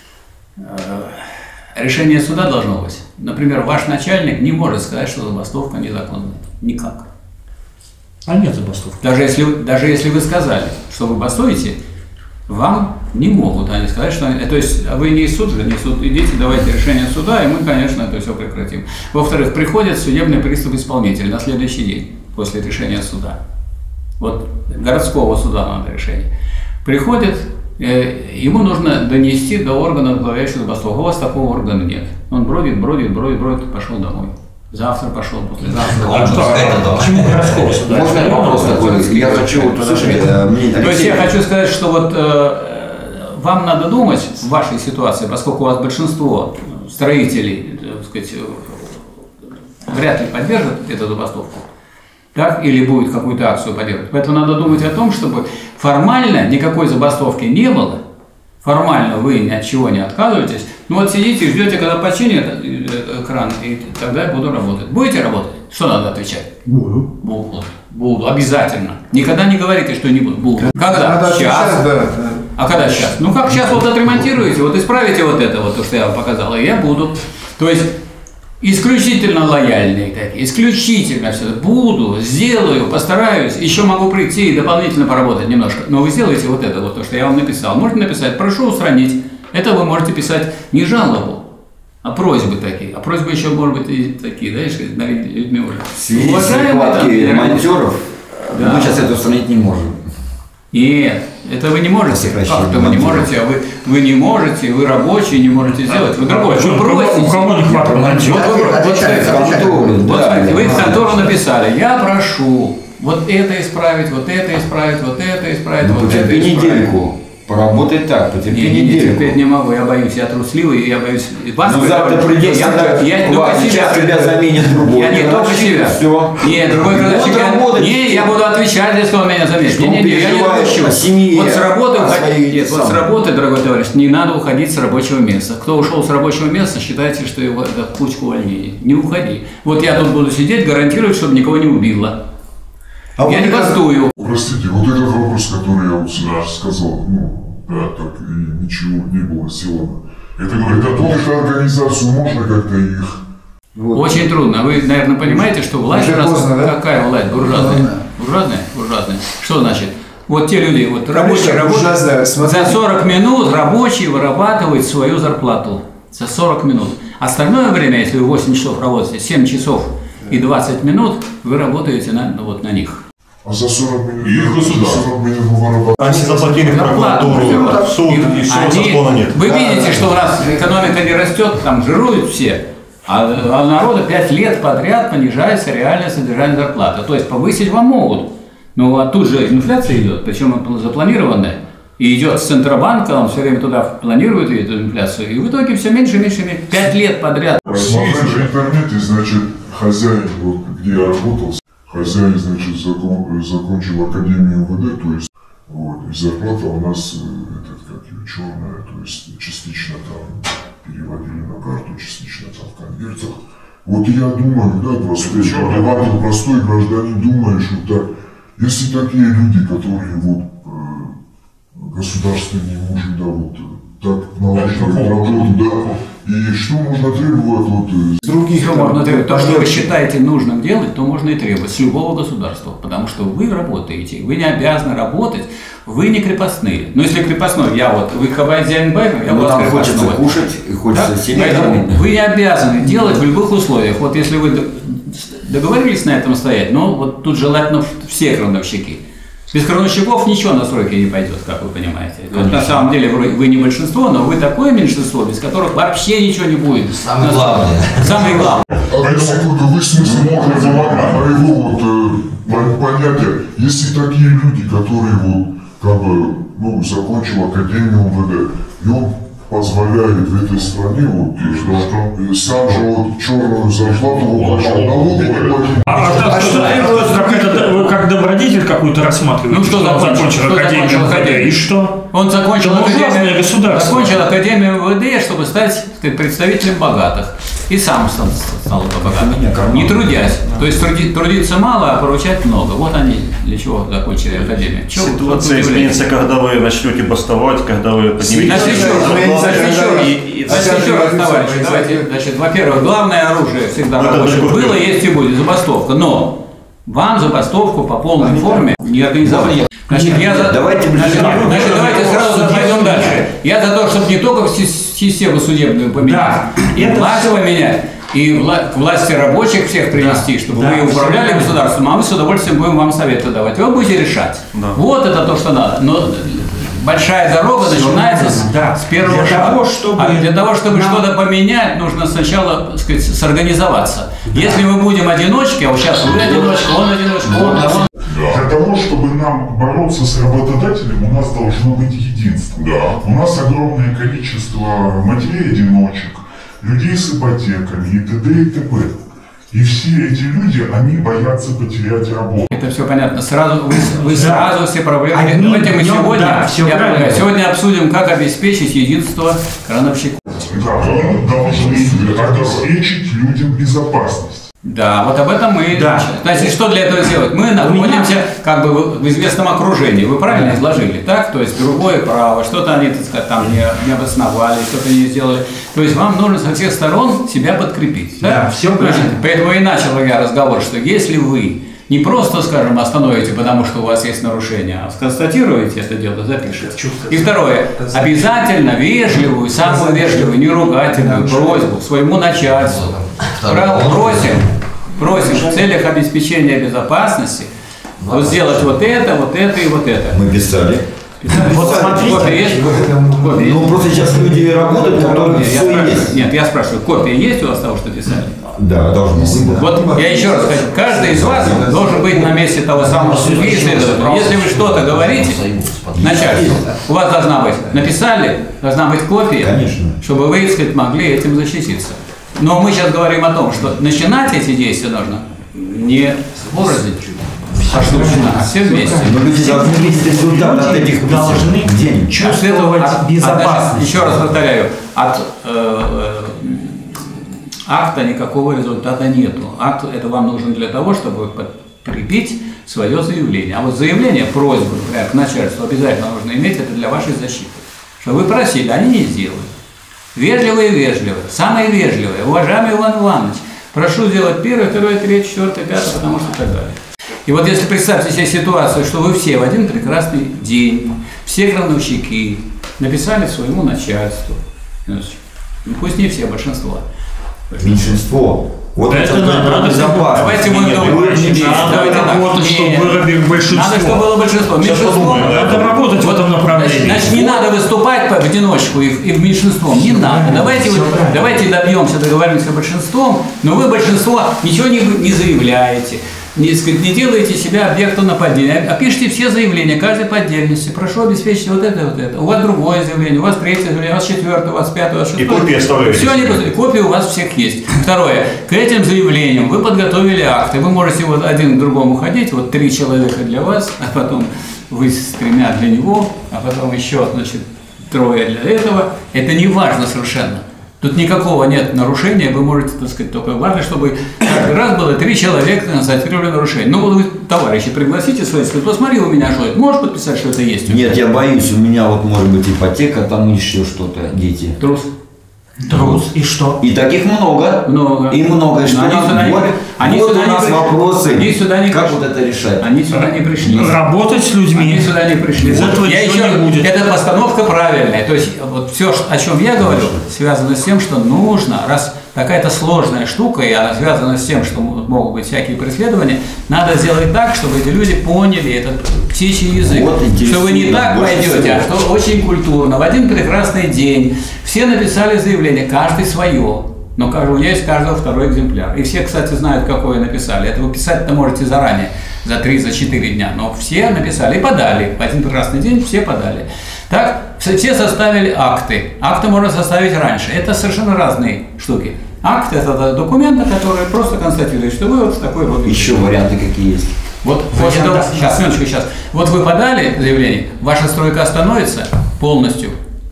S1: решение суда должно быть. Например, ваш начальник не может сказать, что забастовка незаконная. Никак.
S3: А нет забастовки.
S1: Даже если вы сказали, что вы бастуете, вам не могут они сказать, что... То есть вы не суд же, не суд. Идите, давайте решение суда, и мы, конечно, это все прекратим. Во-вторых, приходит судебный пристав исполнитель на следующий день после решения суда. Вот городского суда надо решение. Приходит, ему нужно донести до органа, возглавляющего забастовку. У вас такого органа нет. Он бродит, пошел домой. Завтра пошел, послезавтра.
S3: Почему городского суда?
S5: Можно вопрос такой? Я хочу услышать.
S1: То есть я хочу сказать, что вот вам надо думать в вашей ситуации, поскольку у вас большинство строителей, так сказать, вряд ли поддержат эту забастовку, так, или будет какую-то акцию поддерживать. Поэтому надо думать о том, чтобы формально никакой забастовки не было, формально вы ни от чего не отказываетесь, ну вот сидите и ждете, когда починят экран, и тогда я буду работать. Будете работать? Что надо отвечать?
S9: Буду.
S1: Буду, обязательно. Никогда не говорите, что не буду. Буду. Когда?
S9: Надо
S1: Сейчас.
S9: Да.
S1: А когда сейчас? Ну как сейчас вот отремонтируете, вот исправите вот это, вот то, что я вам показал, и я буду. То есть исключительно лояльные такие, исключительно все. Буду, сделаю, постараюсь, еще могу прийти и дополнительно поработать немножко. Но вы сделаете вот это, вот то, что я вам написал. Можете написать, прошу устранить. Это вы можете писать не жалобу, а просьбы такие. А просьбы еще, может быть, и такие, знаешь, над людьми уже.
S5: В связи с нехваткой ремонтеров мы сейчас это устранить не можем.
S1: Нет, это вы не можете. Как это вы не можете? А вы не можете, вы рабочие, не можете сделать. Вы другое. Вы просите.
S3: У кого не хватает?
S1: Вот вы в контору написали, я прошу вот это исправить, вот это исправить, вот это исправить, вот это
S5: Потерпи
S1: исправить.
S5: недельку. Поработай так, потерпи
S1: Не
S5: недельку.
S1: терпеть не могу, я боюсь, я трусливый, я боюсь.
S5: Ну завтра придется,
S1: я только себя.
S5: тебя заменит другой.
S1: Я не только себя.
S5: Все.
S1: Нет, другой продавщик. Не, я буду отвечать, если он меня заметит. Не, я не допущу. Вот с работы уходить. Вот с работы, дорогой товарищ, не надо уходить с рабочего места. Кто ушел с рабочего места, считайте, что его это кучка увольнений. Не уходи. Вот я тут буду сидеть, гарантирую, чтобы никого не убило. Я не бастую.
S6: Простите, вот этот вопрос, который я вот сказал, да, так и ничего не было сделано. Это говорит о том, что организацию можно как-то их...
S1: Очень трудно. Вы, наверное, понимаете, что власть у нас какая власть? Буржуазная. Буржуазная? Что значит? Вот те люди, вот рабочие работают, за 40 минут рабочие вырабатывают свою зарплату. За 40 минут. Остальное время, если вы 8 часов работаете, 7 часов и 20 минут, вы работаете на них.
S6: А за 40 минут,
S7: И государство.
S6: 40 минут вырабатывают.
S7: Они заплатили в прокуратуру, суд, и все, закона нет.
S1: Вы видите, что у нас экономика не растет, там жируют все, а у народа 5 лет подряд понижается реальное содержание зарплаты. То есть повысить вам могут. Но тут же инфляция идет, причем она запланированная. И идет с Центробанка, он все время туда планирует эту инфляцию. И в итоге все меньше и меньше, 5 лет подряд.
S6: Смотришь в интернете, значит, хозяин, вот, где я работал, хозяин, значит, закончил Академию МВД, то есть, вот, и зарплата у нас, черная, то есть, частично там переводили на карту, частично там в конвертах. Вот я думаю, да, простой гражданин думает, что так, если такие люди, которые вот государственные мужи, да, вот так налаживают работу, да, и что можно требовать вот других?
S1: Что можно требовать? То, что вы считаете нужным делать, то можно и требовать с любого государства, потому что вы работаете, вы не обязаны работать, вы не крепостные. Но если крепостной, вы хозяин БЭК, я вас
S5: хочется
S1: крепостной.
S5: кушать и хочется семьи.
S1: Вы не обязаны делать в любых условиях. Вот если вы договорились на этом стоять, но вот тут желательно все крановщики. Без крановщиков ничего на сроки не пойдет, как вы понимаете. Вот на самом деле вы не большинство, но вы такое меньшинство, без которых вообще ничего не будет.
S8: Самое главное.
S1: Самое главное.
S6: А секунду, вы смысл можете моего вот понятия, если такие люди, которые вот как бы, закончил Академию МВД, и он позволяет в этой стране, вот, что сам же вот черную зарплату выплачивает, налоги не платит.
S3: Вы как добродетель какую-то рассматриваете?
S1: Ну что
S3: закончил Академию МВД? И что?
S1: Он закончил Академию МВД, чтобы стать представителем богатых. И сам стал богатым, не трудясь. То есть трудиться мало, а поручать много. Вот они для чего закончили Академию.
S7: Ситуация изменится, когда вы начнете бастовать, когда вы поднимете...
S1: Еще раз, товарищи, давайте, значит, во-первых, главное оружие всегда рабочее было, есть и будет забастовка, но вам забастовку по полной форме не организовать. Значит, давайте сразу пойдем дальше. Я за то, чтобы не только систему судебную поменять, власть поменять, и к власти рабочих всех принести, чтобы вы управляли государством, а мы с удовольствием будем вам советы давать. Вы будете решать. Вот это то, что надо. Но большая дорога начинается с первого шага. Для того, чтобы что-то поменять, нужно сначала, так сказать, сорганизоваться. Если мы будем одиночки, а вот сейчас вы одиночка, он одиночка, он.
S6: Для того, чтобы нам бороться с работодателем, у нас должно быть единство. У нас огромное количество матерей-одиночек, людей с ипотеками и т.д. и т.п. И все эти люди, они боятся потерять работу.
S1: Это все понятно. Вы сразу все проблемы. Давайте мы сегодня обсудим, как обеспечить единство крановщиков.
S6: Да, мы должны обеспечить людям безопасность.
S1: Да, вот об этом мы... Значит, что для этого делать? Мы находимся как бы в известном окружении. Вы правильно изложили, так? То есть другое право, что-то они, так сказать, там не обосновали, что-то не сделали. То есть вам нужно со всех сторон себя подкрепить. Да, все правильно. Поэтому и начал я разговор, что если вы не просто, скажем, остановите, потому что у вас есть нарушение, а констатируете это дело, запишите. И второе, обязательно вежливую, самую вежливую, не ругательную просьбу своему начальству. Просим в целях обеспечения безопасности Вот сделать вот это и вот это.
S5: Мы писали.
S4: Вот смотрите.
S1: Копия есть?
S5: Ну, просто сейчас люди работают, которые все есть.
S1: Нет, я спрашиваю, копия есть у вас того, что писали?
S5: Да, должно быть. Да.
S1: Вот я еще раз скажу, каждый из вас должен быть на месте того самого судьи и следователя. Если вы что-то говорите, начальству, у вас должна быть, написали, должна быть копия,
S5: Конечно.
S1: чтобы вы, так сказать, могли этим защититься. Но мы сейчас говорим о том, что начинать эти действия нужно не порознь, а все вместе.
S5: Но люди должны видеть результат от этих
S4: должны
S5: денег.
S4: чувствовать безопасность.
S1: Еще раз повторяю, от акта никакого результата нету. Акт это вам нужен для того, чтобы подкрепить свое заявление. А вот заявление, просьбу, например, к начальству обязательно нужно иметь, это для вашей защиты. Что вы просили, они не сделали. Вежливые, самые вежливые. Уважаемый Иван Иванович, прошу сделать 1, 2, 3, 4, 5, потому что и так далее. И вот если представьте себе ситуацию, что вы все в один прекрасный день, все крановщики написали своему начальству, ну, пусть не все, большинство.
S5: Меньшинство. Вот
S3: это надо
S5: безопасно.
S1: Давайте мы
S3: надо работать, чтобы выработать большинство.
S1: Надо, чтобы было большинство. Меньшинство.
S3: Надо работать в этом направлении.
S1: Значит, не надо выступать в одиночку и в меньшинством. Не надо. Давайте добьемся договоренности с большинством, но вы большинство ничего не заявляете. Не делаете себя объектом нападения, а пишите все заявления, каждый по отдельности. Прошу обеспечить вот это, вот это. У вас другое заявление, у вас третье заявление, у вас четвертое, у вас пятое, у вас шестое.
S7: И копии оставляете.
S1: Все, копии у вас всех есть. Второе. К этим заявлениям вы подготовили акты. Вы можете вот один к другому ходить, вот 3 человека для вас, а потом вы с 3 для него, а потом еще, значит, 3 для этого. Это не важно совершенно. Тут никакого нет нарушения, вы можете, так сказать, только важно, чтобы каждый раз было 3 человека констатировали нарушение. Ну вот вы, товарищи, пригласите свои, скажите, посмотри у меня, что это, можешь подписать, что это есть?
S5: Нет, я боюсь, у меня вот может быть ипотека, там еще что-то, дети.
S1: Трус.
S4: Трус. И что?
S5: И таких много.
S1: Много.
S5: И много. И что
S1: они
S5: вот
S1: сюда
S5: у нас вопросы.
S1: Они сюда не
S5: как
S1: пришли.
S5: вот это решать?
S1: Они сюда не пришли.
S3: Работать с людьми.
S1: Они сюда не пришли.
S3: Без этого ничего не будет.
S1: Эта постановка правильная. То есть вот все, о чем я говорю, связано с тем, что нужно, раз какая-то сложная штука, и она связана с тем, что могут быть всякие преследования, надо сделать так, чтобы эти люди поняли этот птичий язык. Вот, что вы не так пойдете, а что очень культурно. В один прекрасный день все написали заявление, каждый свое. Но у меня есть каждого 2-й экземпляр. И все, кстати, знают, какое написали. Это вы писать-то можете заранее, за 3-4 дня. Но все написали и подали. В один прекрасный день все подали. Так, все составили акты. Акты можно составить раньше. Это совершенно разные штуки. Акт – это документы, которые просто констатируют, что вы вот в такой роде.
S5: Еще варианты какие есть?
S1: Вот после того, сейчас. Вот вы подали заявление, ваша стройка остановится полностью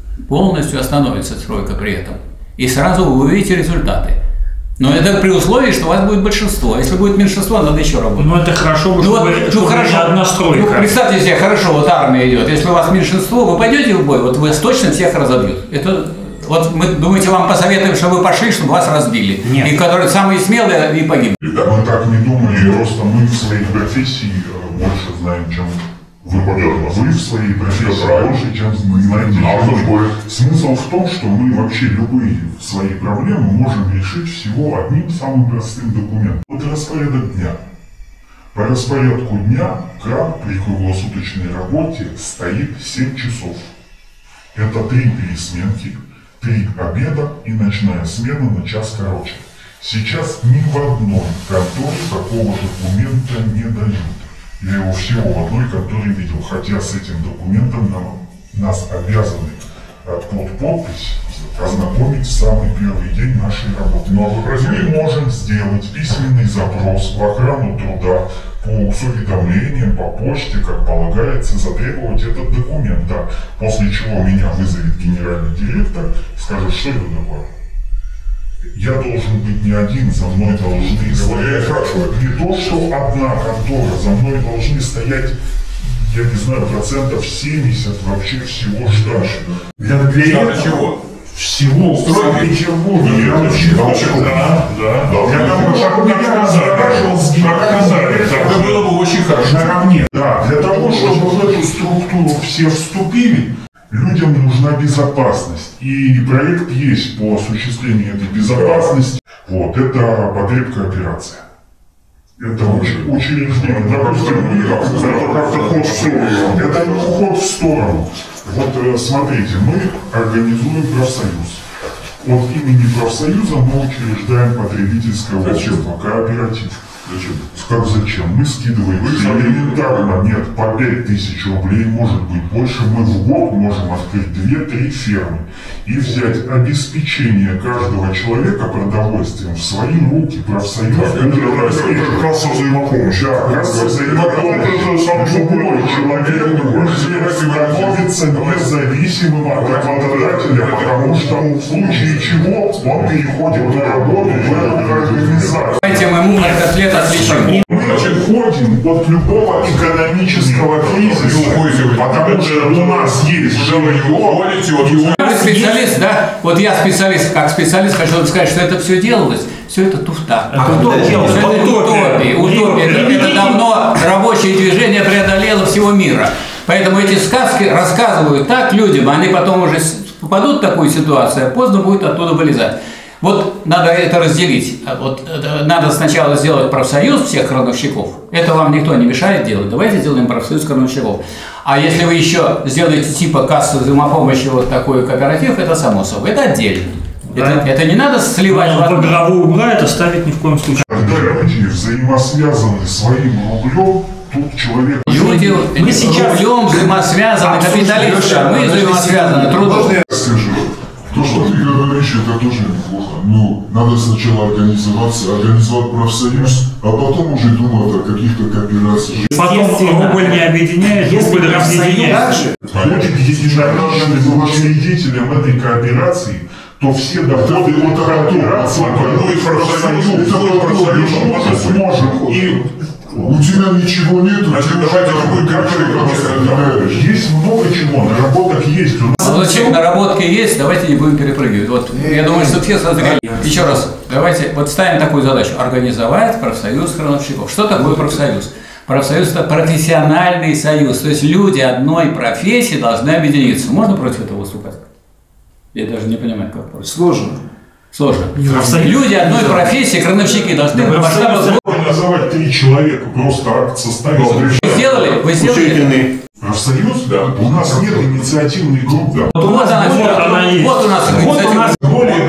S1: остановится стройка при этом. И сразу вы увидите результаты. Но это при условии, что у вас будет большинство. Если будет меньшинство, надо еще работать.
S3: Ну это хорошо, чтобы
S1: хорошо.
S3: не одна стройка.
S1: Ну, представьте себе, хорошо, вот армия идет. Если у вас меньшинство, вы пойдете в бой, вот вы точно всех разобьют. Это, вот мы думаете, вам посоветуем, чтобы вы пошли, чтобы вас разбили.
S4: Нет.
S1: И которые самые смелые и погибли.
S6: Да, мы так не думали, просто мы в своей профессии больше знаем, чем вы, вы в своей профессии больше, чем знаете. Смысл в том, что мы вообще любые свои проблемы можем решить всего одним самым простым документом. Вот распорядок дня. По распорядку дня кран при круглосуточной работе стоит 7 часов. Это 3 пересменки, 3 обеда и ночная смена на час короче. Сейчас ни в одной конторе такого документа не дают. Я его всего в одной конторе видел, хотя с этим документом нас обязаны под подпись ознакомить в самый первый день нашей работы. Но мы можем сделать письменный запрос в охрану труда с уведомлением по почте, как полагается, затребовать этот документ. Да. После чего меня вызовет генеральный директор и скажет, что это такое. Я должен быть не один, за мной должны стоять. Не то, что одна контора, за мной должны стоять, я не знаю, 70% вообще всего штата. Для чего? Всего в Санкт-Петербурге.
S9: Это было бы очень хорошо.
S6: Наравне. Да, для того, чтобы в эту структуру все вступили, людям нужна безопасность. И проект есть по осуществлению этой безопасности. Вот, это потребка операция. Это учреждение, допустим, это как-то ход в сторону. Это ход в сторону. Вот смотрите, мы организуем профсоюз. От имени профсоюза мы учреждаем потребительское общество, кооператив. Зачем? Как зачем? Мы скидываем элементарно, нет, по 5000 рублей, может быть больше, мы в год можем открыть 2-3 фермы и взять обеспечение каждого человека продовольствием в свои руки, профсоюз. Это касса взаимопомощи. Да, касса взаимопомощи. Любой человек становится независимым от работодателя, потому что в случае чего он переходит на работу в эту организацию.
S1: Давайте мы мумор котлет отличим.
S6: Мы уходим от любого экономического кризиса, потому что у нас есть жилье.
S1: Вы специалист, да? Вот я специалист, как специалист хочу сказать, что это все делалось, все это туфта. Утопия. Это давно рабочее движение преодолело всего мира. Поэтому эти сказки рассказывают так людям, они потом уже попадут в такую ситуацию, а поздно будет оттуда вылезать. Вот надо это разделить. Вот, надо сначала сделать профсоюз всех крановщиков. Это вам никто не мешает делать. Давайте сделаем профсоюз крановщиков. А если вы еще сделаете типа кассу взаимопомощи, вот такой кооператив, это само собой. Это отдельно. Да. Это не надо сливать в одну.
S3: Игровую угла это ставить ни в коем случае.
S6: Когда люди взаимосвязаны своим рублем, тут человек...
S1: Люди рублем взаимосвязаны, капиталисты, а мы взаимосвязаны трудом.
S6: Скажу, то, что ты говоришь, это тоже неплохо. Ну, надо сначала организоваться, организовать профсоюз, а потом уже думать о каких-то кооперациях.
S3: Потом рубль не объединяет, рубль разъединяет.
S6: Будет единоличным учредителем этой кооперации, то все доходы от кооперации пойдут в профсоюз, сможем. И у тебя ничего нет, есть много чего, наработок есть.
S1: Наработки есть, давайте не будем перепрыгивать. Вот, я думаю, что все созрели. Еще раз, давайте вот ставим такую задачу. Организовать профсоюз крановщиков. Что такое профсоюз? Профсоюз – это профессиональный союз. То есть люди одной профессии должны объединиться. Можно против этого выступать? Я даже не понимаю, как против.
S5: Сложно.
S1: Сложно. Люди одной профессии, крановщики, должны
S6: организовать 3 человека, просто акт составить.
S1: Вы сделали?
S6: Профсоюз? Да. У нас нет инициативной группы.
S1: Вот она есть. Вот у нас инициативная группа.
S6: Более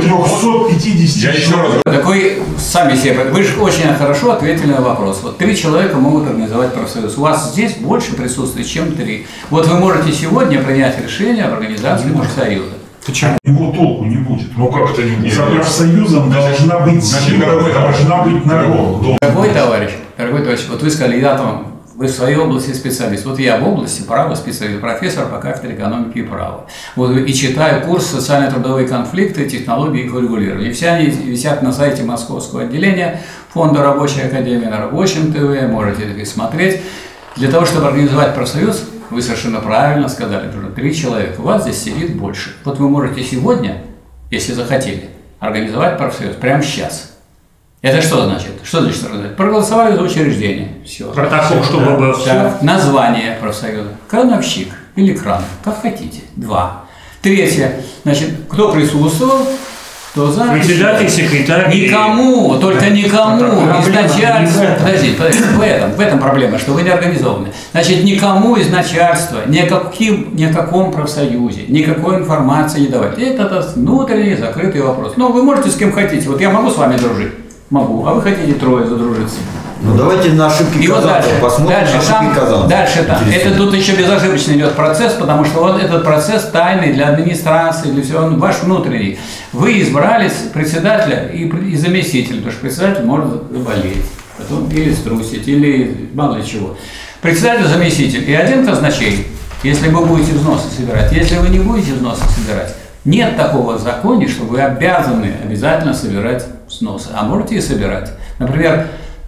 S6: 350
S9: Я еще раз.
S1: Так вы сами себе, вы же очень хорошо ответили на вопрос. Вот 3 человека могут организовать профсоюз. У вас здесь больше присутствует, чем 3. Вот вы можете сегодня принять решение об организации профсоюза.
S6: Почему? Его толку не будет. Ну как это не будет? За профсоюзом должна быть сила, должна быть народ.
S1: Дорогой товарищ, вот вы сказали, я там, вы в своей области специалист. Вот я в области права специалист, профессор по кафедре экономики и права. Вот, и читаю курс «Социально-трудовые конфликты, технологии их регулирования». И все они висят на сайте Московского отделения Фонда Рабочей Академии, на Рабочем ТВ, можете их смотреть. Для того, чтобы организовать профсоюз, вы совершенно правильно сказали, что 3 человека, у вас здесь сидит больше. Вот вы можете сегодня, если захотели, организовать профсоюз прямо сейчас. Это что значит? Что значит организовать? Проголосовали за учреждение. Все.
S3: Протокол, чтобы было все.
S1: Название профсоюза. Крановщик или кран. Как хотите. 2. 3. Значит, кто присутствовал, кто за.
S3: Председатель, секретарь.
S1: Никому, только никому. Из начальства. Подождите, в этом проблема, что вы не организованы. Значит, никому из начальства, ни о каком профсоюзе, никакой информации не давать. Это внутренний закрытый вопрос. Но вы можете с кем хотите. Вот я могу с вами дружить? Могу. А вы хотите 3 задружиться?
S5: Ну давайте на ошибки Казанцева посмотрим.
S1: Дальше там. Это тут еще безошибочно идет процесс, потому что вот этот процесс тайный для администрации, для всего, он ваш внутренний. Вы избрали председателя и заместителя, потому что председатель может заболеть, потом или струсить, или мало ли чего. Председатель, заместитель и 1 казначей, если вы будете взносы собирать. Если вы не будете взносы собирать, нет такого в законе, что вы обязаны обязательно собирать взносы, а можете и собирать. Например,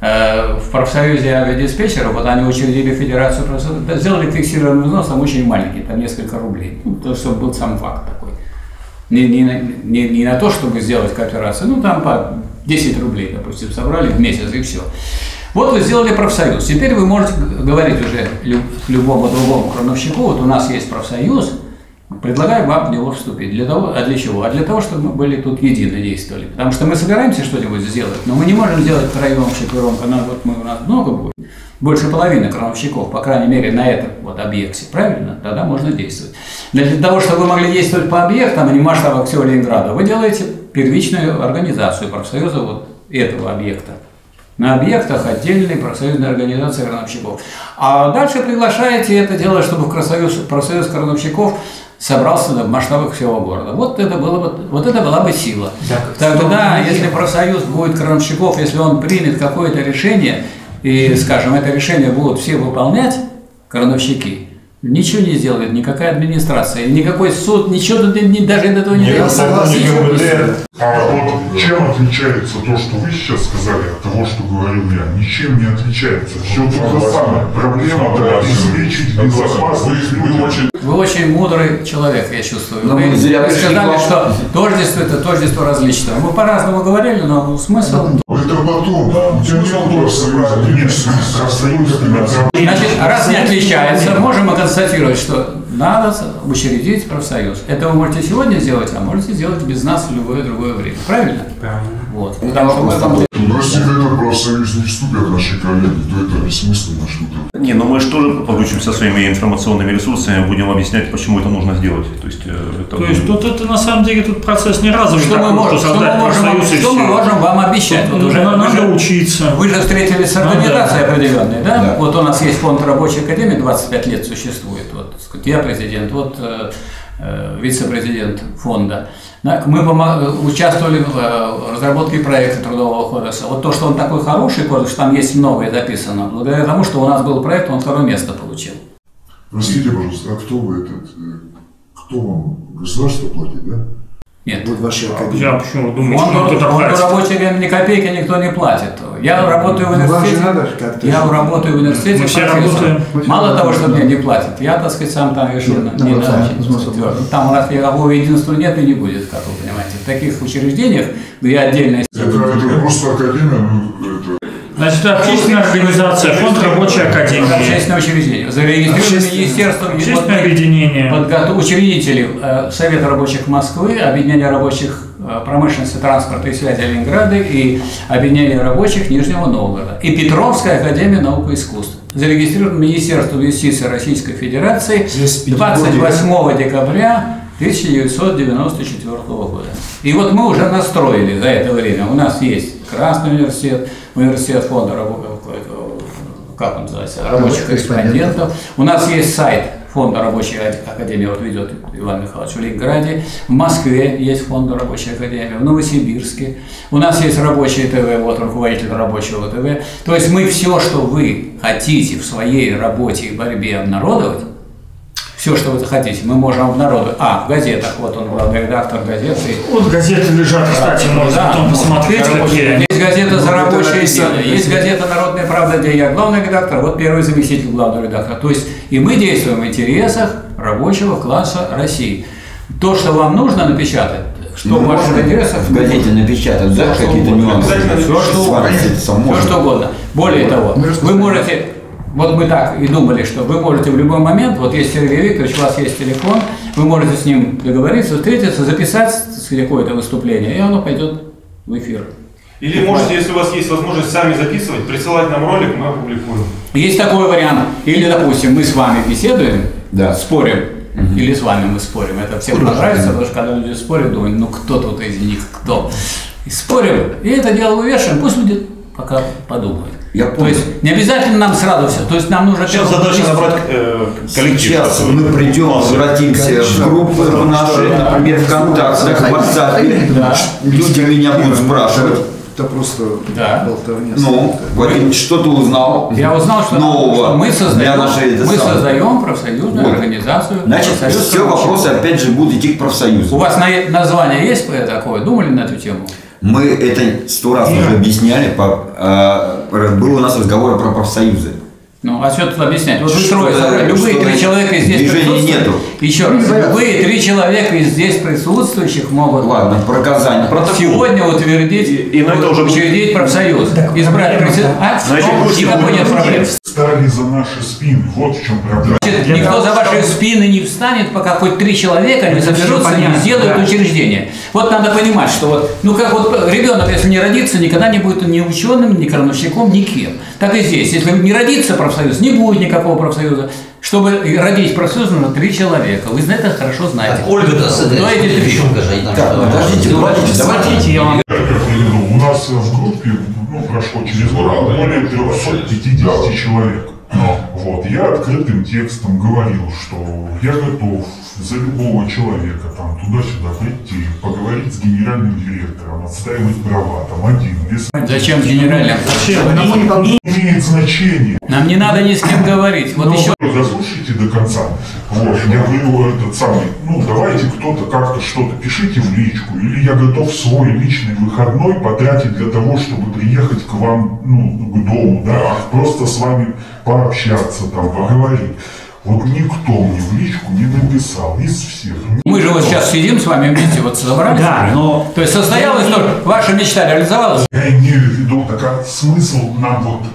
S1: в профсоюзе авиадиспетчеров, вот они учредили федерацию, сделали фиксированный взнос, там очень маленький, там несколько рублей, то, чтобы был сам факт такой. Не на то, чтобы сделать кооперацию, ну там по 10 рублей, допустим, собрали в месяц и все. Вот вы сделали профсоюз, теперь вы можете говорить уже любому другому крановщику, вот у нас есть профсоюз, Предлагаю вам в него вступить. Для чего? А для того, чтобы мы были тут едино действовали. Потому что мы собираемся что-нибудь сделать, но мы не можем сделать втроем, четвером, у нас много будет. Больше половины крановщиков, по крайней мере, на этом вот объекте. Правильно? Тогда можно действовать. Для того, чтобы вы могли действовать по объектам, а не в масштабах всего Ленинграда, вы делаете первичную организацию профсоюза вот этого объекта. На объектах отдельной профсоюзной организации крановщиков. А дальше приглашаете это дело, чтобы профсоюз крановщиков собрался в масштабах всего города. Вот это была бы сила. Тогда, если профсоюз будет крановщиков, если он примет какое-то решение, и, скажем, это решение будут все выполнять, крановщики, ничего не сделает никакая администрация, никакой суд, ничего даже до этого не делает.
S6: А вот чем отличается то, что вы сейчас сказали, от того, что говорил я? Ничем не отличается. Все то же самое. Проблема обеспечить безопасность людям.
S1: Вы очень мудрый человек, я чувствую. Вы сказали, что тождество – это тождество различного. Мы по-разному говорили, но смысл…
S6: Это потом. У тебя нет профсоюза,
S1: Значит, раз не отличается, можем мы констатировать, что надо учредить профсоюз. Это вы можете сегодня сделать, а можете сделать без нас в любое другое время. Правильно? Правильно. Вот. Потому что мы
S6: если в этот профсоюз не вступят наши коллеги, то это бессмысленно что-то.
S7: Не, но мы же тоже подключимся своими информационными ресурсами, будем объяснять, почему это нужно сделать. То есть
S3: тут это на самом деле тут процесс не разовый.
S1: Что мы можем вам обещать? Вот уже
S3: надо учиться.
S1: Вы же встретились с организацией определенной, да? Вот у нас есть фонд рабочей академии, 25 лет существует. Вот, я президент, вот вице-президент фонда. Мы участвовали в разработке проекта Трудового кодекса. Вот то, что он такой хороший кодекс, там есть многое записано, благодаря тому, что у нас был проект, он 2-е место получил.
S6: Простите, пожалуйста, а кто вам? Государство платит, да?
S1: Нет.
S10: Вот ваша академия.
S3: Я почему думаю, что
S1: он
S3: кто-то платит?
S1: Рабочий ни копейки никто не платит. Я работаю в университете. Я работаю в университете.
S3: Мы все работаем.
S1: Мало того, что мне не платят, я, так сказать, сам там решил не очень. Там у нас никакого единства нет и не будет, как вы понимаете. В таких учреждениях, где отдельно…
S6: Это просто академия,
S3: Значит, общественная организация, фонд рабочей академии.
S1: Общественное учреждение. Зарегистрировано министерством.
S3: Общественное объединение.
S1: Учредители Совета рабочих Москвы, Объединение рабочих промышленности, транспорта и связи Ленинграда и Объединение рабочих Нижнего Новгорода. И Петровская академия наук и искусств. Зарегистрировано Министерством юстиции Российской Федерации 28 декабря 1994 года. И вот мы уже настроили за это время. У нас есть Красный университет, университет фонда как он называется, рабочих корреспондентов. У нас есть сайт фонда рабочей академии, вот ведет Иван Михайлович в Ленинграде. В Москве есть фонд рабочей академии, в Новосибирске. У нас есть рабочее ТВ, вот руководитель рабочего ТВ. То есть мы все, что вы хотите в своей работе и борьбе обнародовать, все, что вы захотите, мы можем обнародовать. В газетах, вот он, главный редактор газеты.
S3: Вот газеты лежат, кстати, можно потом посмотреть, какие.
S1: Есть газета «За рабочее дело», есть газета «Народная правда», где я главный редактор, вот первый заместитель главного редактора. То есть и мы действуем в интересах рабочего класса России. То, что вам нужно напечатать, что в ваших интересах…
S5: В газете напечатать, да, какие-то нюансы?
S1: Все, что угодно. Более того, вы можете… Вот мы так и думали, что вы можете в любой момент, вот есть Сергей Викторович, у вас есть телефон, вы можете с ним договориться, встретиться, записать какое-то выступление, и оно пойдет в эфир.
S9: Или можете, если у вас есть возможность сами записывать, присылать нам ролик, мы опубликуем.
S1: Есть такой вариант. Или, допустим, мы с вами беседуем, спорим, или с вами мы спорим. Это всем понравится, потому что когда люди спорят, думают, ну кто тут из них, кто. И спорим, и это дело вывешиваем, пусть люди пока подумают. То есть не обязательно нам сразу все. То есть нам нужно…
S7: Сейчас задача набрать коллектив.
S5: Сейчас мы придем, обратимся в группы наши, например, ВКонтакте, в WhatsApp. Люди меня будут спрашивать.
S10: Это просто болтовня.
S5: Ну, что ты узнал?
S1: Я узнал, что
S5: нового
S1: мы создаем профсоюзную организацию.
S5: Значит, все вопросы опять же будут идти к профсоюзу.
S1: У вас название есть такое? Думали на эту тему?
S5: Мы это 100 раз уже объясняли. Был у нас разговор про профсоюзы.
S1: Ну, а что тут объяснять? Вот вы трое, любые 3 человека здесь присутствуют. Еще раз, любые 3 человека из здесь присутствующих могут
S5: про Казань,
S1: сегодня утвердить, учредить профсоюз, избрать председателя. Никакой нет проблем.
S6: Стали за наши спины, вот в чем проблема.
S1: Никто за ваши спины не встанет, пока хоть 3 человека не соберутся и сделают учреждение. Вот надо понимать, что вот, ну как вот ребенок, если не родится, никогда не будет ни ученым, ни крановщиком, никем. Так и здесь, если не родится профсоюз, не будет никакого профсоюза. Чтобы родить профсоюз, нужно 3 человека. Вы это хорошо знаете.
S8: Ольга-то с этой.
S1: Кто эти 3?
S5: Подождите, давайте я вам...
S6: У нас в группе прошло через год более 350 человек. Вот, я открытым текстом говорил, что я готов за любого человека там туда-сюда прийти, поговорить с генеральным директором, отстаивать права, там один.
S1: Зачем генеральным?
S6: Имеет значение.
S1: Нам не надо ни с кем говорить. Вот еще.
S6: Заслушайте до конца. Вот, я говорю, этот самый, давайте кто-то как-то что-то пишите в личку, или я готов свой личный выходной потратить для того, чтобы приехать к вам, к дому, да, просто с вами пообщаться, там, поговорить. Вот никто мне в личку не написал из всех.
S1: Мы же вот сейчас сидим с вами вместе, вот собрались. Да, но... То есть состоялась, ваша мечта реализовалась?
S6: Я имею в виду, так смысл нам вот...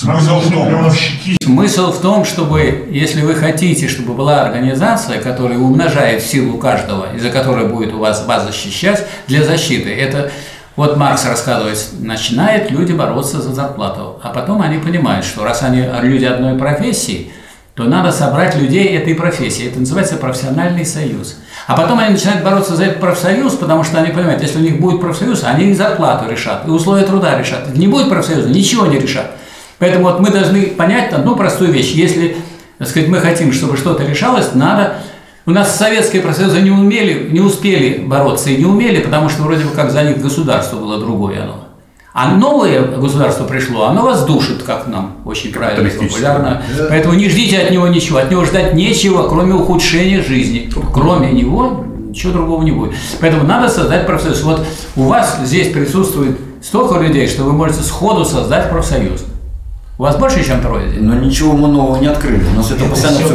S1: Смысл в том, чтобы, если вы хотите, чтобы была организация, которая умножает силу каждого, и за которой будет у вас защищать, для защиты. Это, вот Маркс рассказывает, начинают люди бороться за зарплату, а потом они понимают, что раз они люди одной профессии, то надо собрать людей этой профессии. Это называется профессиональный союз. А потом они начинают бороться за этот профсоюз, потому что они понимают, если у них будет профсоюз, они и зарплату решат, и условия труда решат. Если не будет профсоюза, ничего не решат. Поэтому вот мы должны понять одну простую вещь. Если, так сказать, мы хотим, чтобы что-то решалось, надо... У нас советские профсоюзы не успели бороться и не умели, потому что вроде бы как за них государство было другое оно. А новое государство пришло, оно вас душит, как нам очень правильно и популярно. Поэтому не ждите от него ничего. От него ждать нечего, кроме ухудшения жизни. Кроме него ничего другого не будет. Поэтому надо создать профсоюз. Вот у вас здесь присутствует столько людей, что вы можете сходу создать профсоюз. У вас больше, чем 3 здесь?
S5: Но ничего мы нового не открыли. У нас это постоянно все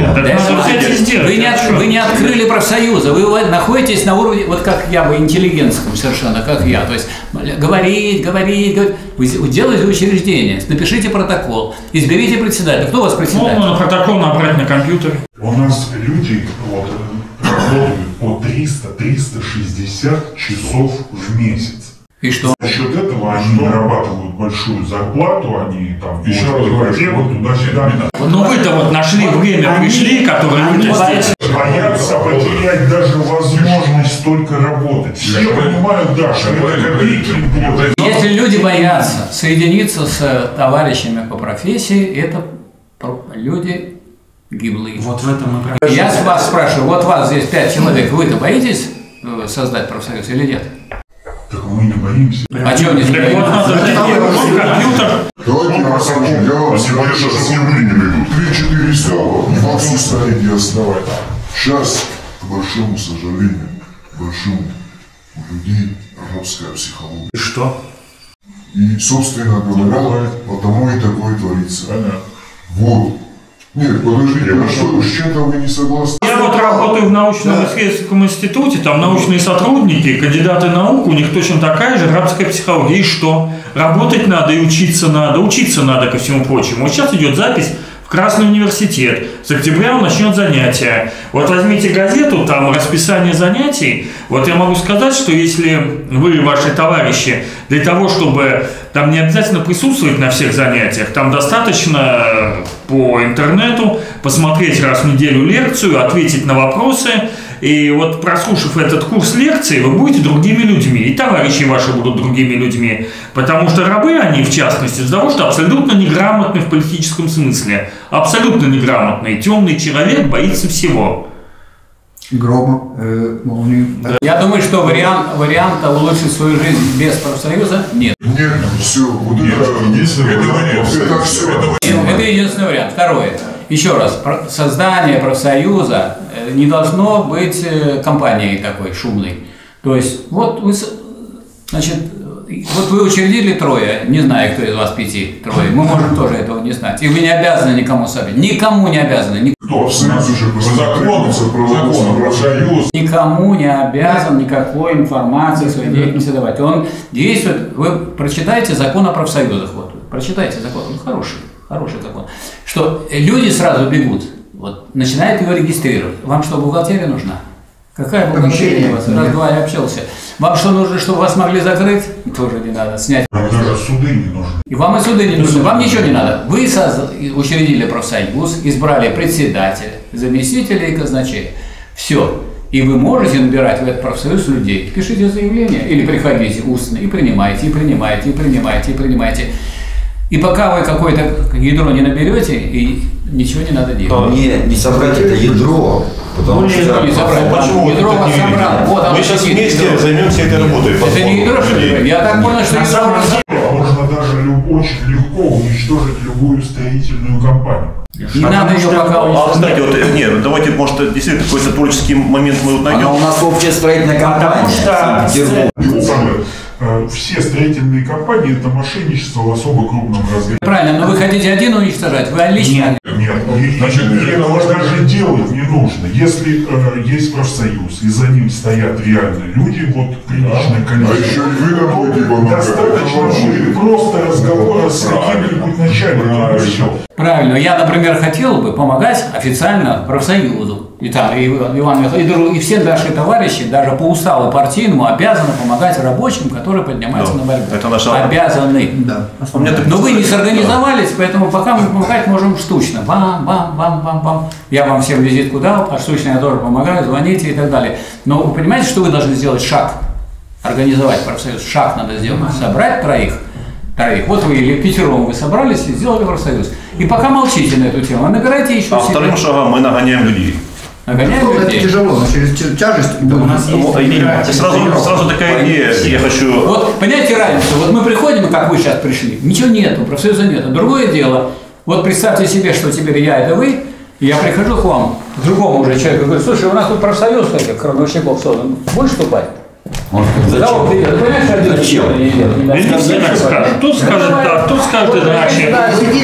S1: Вы не открыли профсоюза. Вы находитесь на уровне, вот как я бы, интеллигентском совершенно, как я. То есть говорить. Вы делаете учреждение, напишите протокол, изберите председателя. Кто у вас председатель?
S3: Протокол набрать на компьютере.
S6: У нас люди работают по 300-360 часов в месяц.
S1: И что?
S6: За счет этого они нарабатывают большую зарплату, они там еще туда-сюда.
S3: Ну вы-то вот нашли время, пришли, которые люди здесь.
S6: Боятся потерять даже возможность только работать. Все понимают, да, что это копейки.
S1: Если люди боятся соединиться с товарищами по профессии, это люди гиблые.
S3: Вот в этом и
S1: я с вас спрашиваю, вот вас здесь 5 человек, вы-то боитесь создать профсоюз или нет?
S6: Так мы не боимся.
S1: А чего не боимся?
S6: Давайте я вам сегодня сейчас ассамблеи не найдут. 3-4 села. Не могу ставить и основать. Сейчас, к большому сожалению, у людей рабская психология.
S3: И что?
S6: И, собственно говоря, потому и такое творится. Вот. Нет, подождите, с чем-то вы не согласны?
S3: Я вот работаю в научно-исследовательском институте, там научные сотрудники, кандидаты наук, у них точно такая же рабская психология. И что? Работать надо и учиться надо ко всему прочему. Вот сейчас идет запись в Красный университет. С октября он начнет занятия. Вот возьмите газету, там расписание занятий. Вот я могу сказать, что если вы, ваши товарищи, для того, чтобы там не обязательно присутствовать на всех занятиях, там достаточно по интернету посмотреть раз в неделю лекцию, ответить на вопросы. И вот прослушав этот курс лекций, вы будете другими людьми, и товарищи ваши будут другими людьми. Потому что рабы, они в частности, из-за того, что абсолютно неграмотны в политическом смысле. Абсолютно неграмотный. Темный человек боится всего.
S10: Грома, молнию.
S1: Я думаю, что варианта улучшить свою жизнь без профсоюза нет.
S6: Нет, все.
S1: Это единственный вариант. Второе. Еще раз, создание профсоюза не должно быть компанией такой шумной. То есть, вот вы, значит, вот вы учредили трое, не знаю, кто из вас трое, мы можем тоже этого не знать. И вы не обязаны никому сообщить. Никому не обязаны.
S6: Кто? В Союзе же по закону, профсоюз.
S1: Никому не обязан никакой информации своей деятельности давать. Он действует, вы прочитайте закон о профсоюзах. Вот, прочитайте закон, он хороший закон. Что люди сразу бегут, вот, начинают его регистрировать. Вам что, бухгалтерия нужна? Какая бухгалтерия у вас? Раз-два я общался. Вам что нужно, чтобы вас могли закрыть? Тоже не надо. Снять.
S6: Даже суды не нужны.
S1: И вам и суды не нужны. Вам ничего не надо. Вы учредили профсоюз, избрали председателя, заместителя и казначея. Все. И вы можете набирать в этот профсоюз людей. Пишите заявление или приходите устно и принимайте, и принимайте, и принимайте, и принимайте. И пока вы какое-то ядро не наберете, и ничего не надо делать.
S5: Не собрать это ядро, потому что...
S1: Не собрать.
S7: Почему
S1: Ядро вас собрал. Вот,
S7: мы сейчас вместе займемся этой работой.
S1: Это не ядро, что ли? Я так понял, что ядро...
S6: Можно даже очень легко уничтожить любую строительную компанию.
S1: Не надо ее пока уничтожить.
S7: Кстати, вот, нет, давайте, может, действительно какой-то творческий момент мы вот найдем.
S5: Она у нас общая строительная компания.
S6: Все строительные компании – это мошенничество в особо крупном размере.
S1: Правильно, но вы хотите один уничтожать, вы лично...
S6: Нет, значит, этого даже делать не нужно. Если есть профсоюз, и за ним стоят реальные люди, вот приличное количество, достаточно будет просто разговора с каким-нибудь начальником, и все.
S1: Правильно, я, например, хотел бы помогать официально профсоюзу. И там, и Иван Михайлович, и все наши товарищи, даже по уставу партийному, обязаны помогать рабочим, которые поднимаются на борьбу.
S7: Это наша...
S1: Обязаны.
S10: Да.
S1: Но вы не сорганизовались, поэтому пока мы помогать можем штучно. Бам-бам-бам-бам-бам. Я вам всем визитку дал, а штучно я тоже помогаю, звоните и так далее. Но вы понимаете, что вы должны сделать шаг? Организовать профсоюз. Шаг надо сделать. Собрать троих. Вот вы или пятером вы собрались и сделали профсоюз. И пока молчите на эту тему, набирайте еще себе.
S7: Вторым шагом мы нагоняем людей.
S1: Нагоняем людей.
S10: Это тяжело, но через тяжесть у нас есть.
S7: Сразу такая идея, я хочу...
S1: Вот, понимаете разницу? Вот мы приходим, как вы сейчас пришли, ничего нету, профсоюза нету. Другое дело, вот представьте себе, что теперь я это вы, и я прихожу к вам, к другому уже человеку, говорю, слушай, у нас тут профсоюз, крановщиков создан, будешь вступать?
S5: Зачем?
S3: Тут скажет да, тут скажет иначе.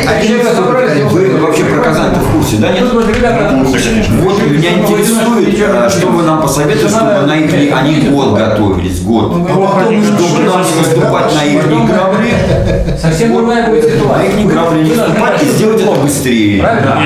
S5: Вы вообще про Казань-то в курсе, да? Нет? Вот меня интересует, что вы нам посоветуете, чтобы на их, они год готовились, год. Чтобы нам не выступать на их грабли.
S1: Совсем другая будет ситуация.
S5: На их грабли не выступать и сделать это быстрее.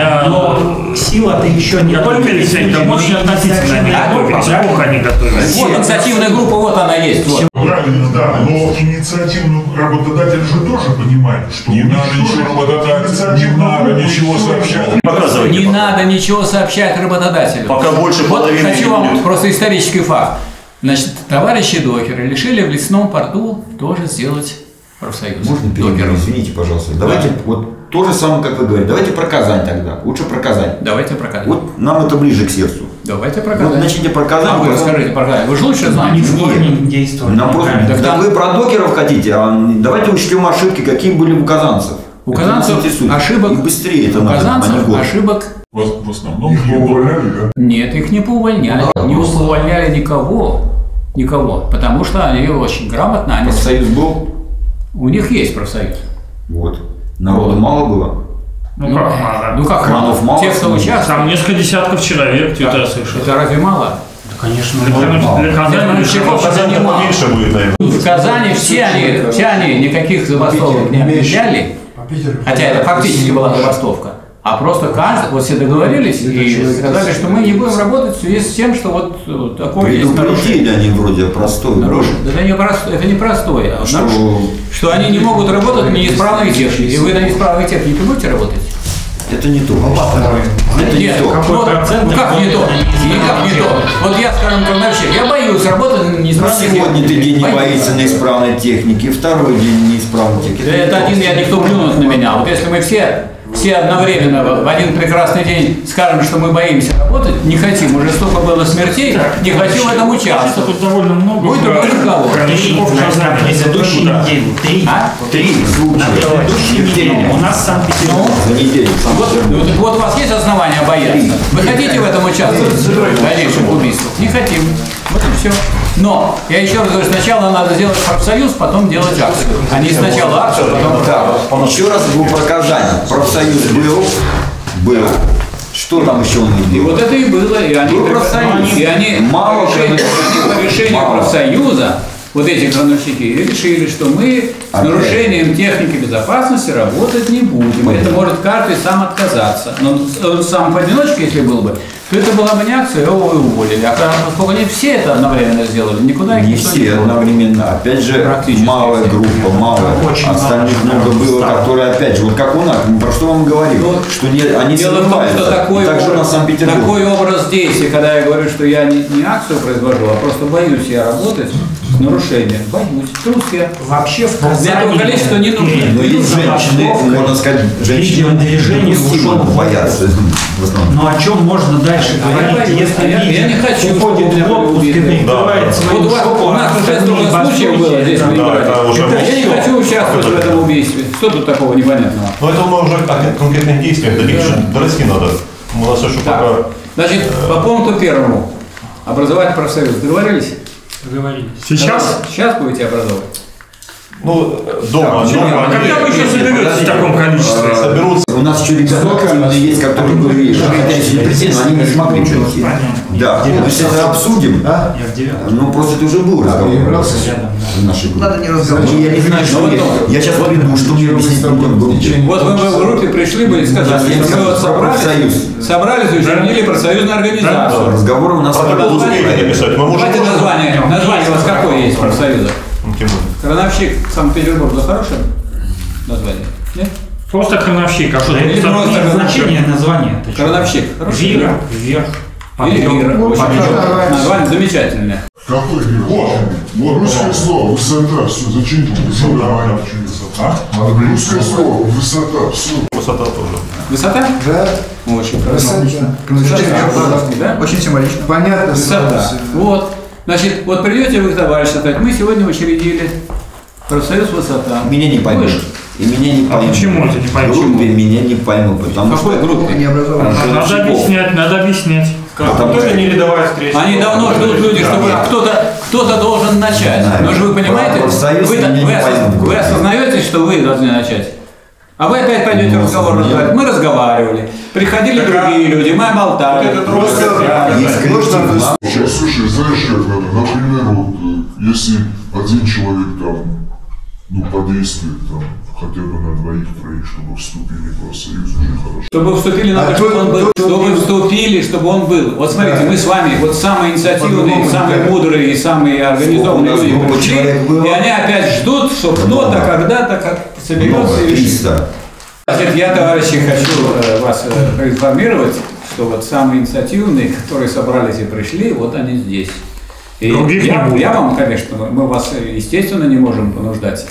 S4: Но сила-то еще не
S3: только это очень относительно они готовились. Плохо они готовились.
S1: Вот инициативная группа, вот она есть. Вот.
S6: Правильно, да, но инициативную работодатель же тоже понимает, что
S11: не надо ничего работодателю, не надо ничего сообщать.
S1: Не надо ничего сообщать работодателю.
S7: Пока больше половины.
S1: Вот хочу вам просто исторический факт. Значит, товарищи докеры решили в лесном порту тоже сделать профсоюз.
S5: Можно перебить? Извините, пожалуйста. Давайте вот то же самое, как вы говорите. Давайте про Казань тогда. Лучше про Казань.
S1: Давайте про Казань.
S5: Вот нам это ближе к сердцу.
S1: Давайте про Казань.
S5: Вот начните про Казань.
S1: А вы расскажите про Казань. Вы же лучше знаете.
S5: Нет,
S4: действуют.
S5: Так вы про докеров хотите, а давайте учтем ошибки, какие были у казанцев.
S1: У казанцев ошибок.
S5: И быстрее это
S1: у
S5: надо.
S1: казанцев ошибок.
S6: В основном их поувольняли, да?
S1: Нет, их не поувольняли. Не поувольняли никого. Никого. Потому что они очень грамотно.
S5: Профсоюз был?
S1: У них есть профсоюз.
S5: Вот. Народу мало было?
S3: Ну как мало?
S1: Ну как мало? Те, кто участвует.
S3: Там несколько десятков человек, ты-то слышишь.
S1: Это разве мало?
S4: Конечно,
S3: для
S7: Казани меньше будет, наверное.
S1: В Казани все они никаких забастовок не объявляли. Хотя это фактически была забастовка. А просто каждый, вот все договорились и сказали, что мы не будем работать в связи с тем, что вот такое есть нарушение.
S5: Предупредили они вроде простое.
S1: Это не простое. Что они не могут работать на неисправной технике. И вы на неисправной технике будете работать?
S5: Это не то. Это не то.
S1: Ну как не то? Никак не то. Вот я, скажем, крановщик, я боюсь работать на неисправной технике.
S5: Сегодня ты день не боится неисправной техники, второй день неисправной техники.
S1: Это один я, никто плюнут на меня. Вот если мы все одновременно в один прекрасный день скажем, что мы боимся работать, не хотим, уже столько было смертей, не хотим в этом участвовать.
S3: Тут довольно много.
S1: Будет другой разговор.
S3: Крановщиков в Казани.
S4: Если предыдущую неделю. 3.
S5: Три случая.
S4: У нас в Санкт-Петербурге.
S5: За неделю.
S1: Вот у вас есть основания бояться? Вы хотите в этом участвовать? В дальнейшем убийствах? Не хотим. Вот и все. Но, я еще раз говорю, сначала надо сделать профсоюз, потом делать акцию. А не сначала акцию, потом...
S5: Да. Еще раз был про Казань. Профсоюз был. Что там еще он
S1: И
S5: делал?
S1: вот это и было, и они,
S5: Мало
S1: по решению профсоюза, вот эти крановщики, решили, что мы с нарушением техники безопасности работать не будем. Это может каждый сам отказаться. Но он сам поодиночке, если был бы, то это была бы не акция, его уволили. А поскольку они все это одновременно сделали, никуда их
S5: Не
S1: никто
S5: все
S1: брал.
S5: одновременно. Опять же, малая группа, мало. Остальных много было, которые, опять же, вот как у нас, про что вам говорил, что они
S1: Дело в том, что
S5: так же на Санкт-Петербург.
S1: такой образ действия, когда я говорю, что я не акцию произвожу, а просто боюсь я работать с нарушением. Боюсь. Трус я.
S4: Вообще в
S1: Для этого
S4: Казани
S1: количества не нужно.
S5: Но есть женщины, можно сказать, женщины
S4: движение ушел
S5: боятся в основном.
S4: Но о чем можно дальше говорить, если
S1: я не хочу,
S4: уходит
S1: чтобы
S4: в отпуск и прикрывает
S1: Вот
S4: свою
S1: у нас уже столько случаев было здесь. Я не хочу участвовать в этом убийстве. Что тут такого непонятного?
S7: Но это мы уже о конкретных действиях дорасти надо. У нас еще пока...
S1: Значит, по пункту первому. Образовать профсоюз. Договорились?
S4: Договорились.
S1: Сейчас будете образовывать?
S7: Ну, дома.
S3: Когда вы еще соберетесь в таком количестве?
S7: Соберутся.
S5: У нас еще ребята есть, которые были прийти, но они не смогли прийти. Да, мы сейчас это обсудим.
S4: Я в 9.
S5: Ну, просто это уже был разговор в нашей группе.
S8: Надо не разговаривать.
S5: Я не знаю, что я сейчас приду, что мне объяснить людям в группе.
S1: Вот вы в группе пришли бы и сказали, что мы вот собрались и учредили профсоюзную организацию.
S5: Разговор у нас
S7: Протокол успеете написать. Мы можем...
S1: Давайте название. Название у вас какое есть профсоюза? Крановщик Санкт-Петербурга хорошее название? Нет?
S3: Просто крановщик. А что
S1: Или просто
S4: Значение названия.
S1: Крановщик.
S4: Вера, вверх.
S1: Или Вера. Очень хорошее. Название замечательное.
S6: Какой вот русское слово, высота, все, зачем тут высота? Русское слово, высота, все.
S7: Высота тоже.
S1: Высота?
S10: Да.
S1: Очень хорошо. Да?
S10: Очень символично. Понятно.
S1: Высота. Вот. Значит, вот придете вы, товарищ, сказать, мы сегодня учредили профсоюз «Высота».
S5: Меня не поймешь. И меня не поймут.
S3: Почему это не поймут?
S5: В группе меня не поймут, потому
S1: В какой группе?
S10: Не образованы.
S3: Надо объяснять.
S9: Тоже не рядовая встреча.
S1: Они давно ждут люди, чтобы кто-то должен начать. Но же вы понимаете, вы осознаете, что вы должны начать. А вы опять пойдете разговор разговаривать. Мы разговаривали. Приходили другие люди, мы болтали.
S6: Слушай, знаешь, как надо, например, вот, если один человек там, ну, подействует там, хотя бы на двоих-троих, чтобы вступили в профсоюз, уже хорошо.
S1: Чтобы вступили, надо, чтобы он был. Чтобы вступили, чтобы он был. Вот смотрите, мы с вами, вот самые инициативные, самые мудрые и самые организованные люди пришли, и они опять ждут, что кто-то когда-то как соберется и решит. Значит, я, товарищи, хочу вас проинформировать, что вот самые инициативные, которые собрались и пришли, вот они здесь. И я вам, конечно, мы вас, естественно, не можем понуждать.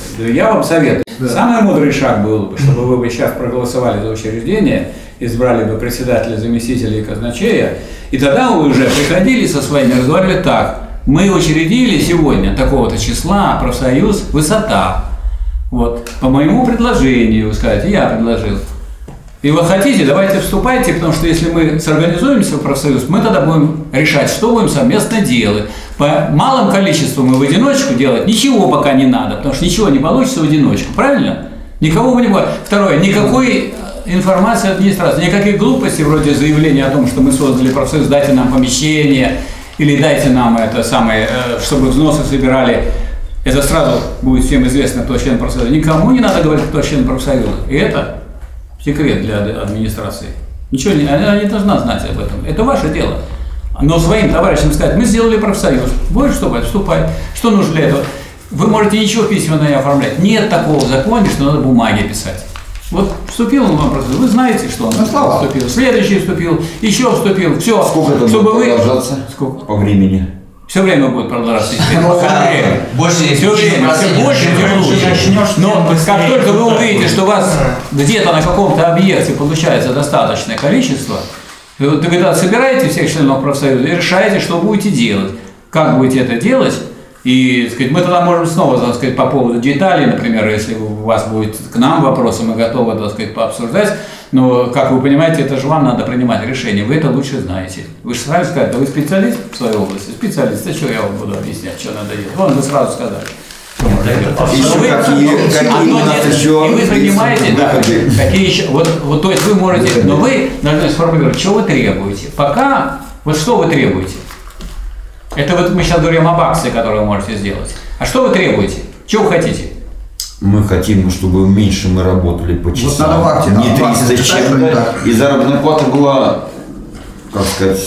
S1: Я вам советую. Да. Самый мудрый шаг был бы, чтобы вы бы сейчас проголосовали за учреждение, избрали бы председателя, заместителя и казначея, и тогда вы уже приходили со своими, разговаривали так. Мы учредили сегодня такого-то числа профсоюз «Высота». Вот, по моему предложению, вы скажете, я предложил. И вы хотите, давайте вступайте, потому что если мы сорганизуемся в профсоюз, мы тогда будем решать, что будем совместно делать. По малым количествам и в одиночку делать ничего пока не надо, потому что ничего не получится в одиночку, правильно? Никого вы не будет. Второе, никакой информации от администрации, никаких глупостей вроде заявления о том, что мы создали профсоюз, дайте нам помещение, или дайте нам это самое, чтобы взносы собирали. Это сразу будет всем известно, кто член профсоюза. Никому не надо говорить, кто член профсоюза. И это секрет для администрации. Ничего не, она не должна знать об этом. Это ваше дело. Но своим товарищам сказать, мы сделали профсоюз. Будешь вступать? Вступай. Что нужно для этого? Вы можете ничего письменно не оформлять. Нет такого в законе, что надо бумаги писать. Вот вступил он в профсоюз, вы знаете, что он вступил. Следующий вступил, еще вступил. Все.
S5: Сколько это
S1: чтобы
S5: будет продолжаться?
S1: Сколько?
S5: По времени?
S1: Все время будет продолжаться.
S8: Больше,
S1: все время, все больше, тем лучше. Но как только вы увидите, что у вас где-то на каком-то объекте получается достаточное количество, вы тогда собираете всех членов профсоюза и решаете, что будете делать. Как будете это делать, И, так сказать, мы тогда можем снова, так сказать, по поводу деталей, например, если у вас будет к нам вопросы, мы готовы, так сказать, пообсуждать. Но, как вы понимаете, это же вам надо принимать решение. Вы это лучше знаете. Вы же сразу сказали, да вы специалист в своей области. Специалист, а что я вам буду объяснять, что надо делать? Вон, вы сразу сказали. И вы понимаете, да, какие еще, вот, то есть вы можете, но вы должны сформулировать, что вы требуете. Пока, вот что вы требуете? Это вот мы сейчас говорим об акции, которую вы можете сделать. А что вы требуете? Чего вы хотите?
S5: Мы хотим, чтобы меньше мы работали по часам.
S10: Вот надо в акте,
S5: не 300 с чем-то. И заработная плата была, как сказать,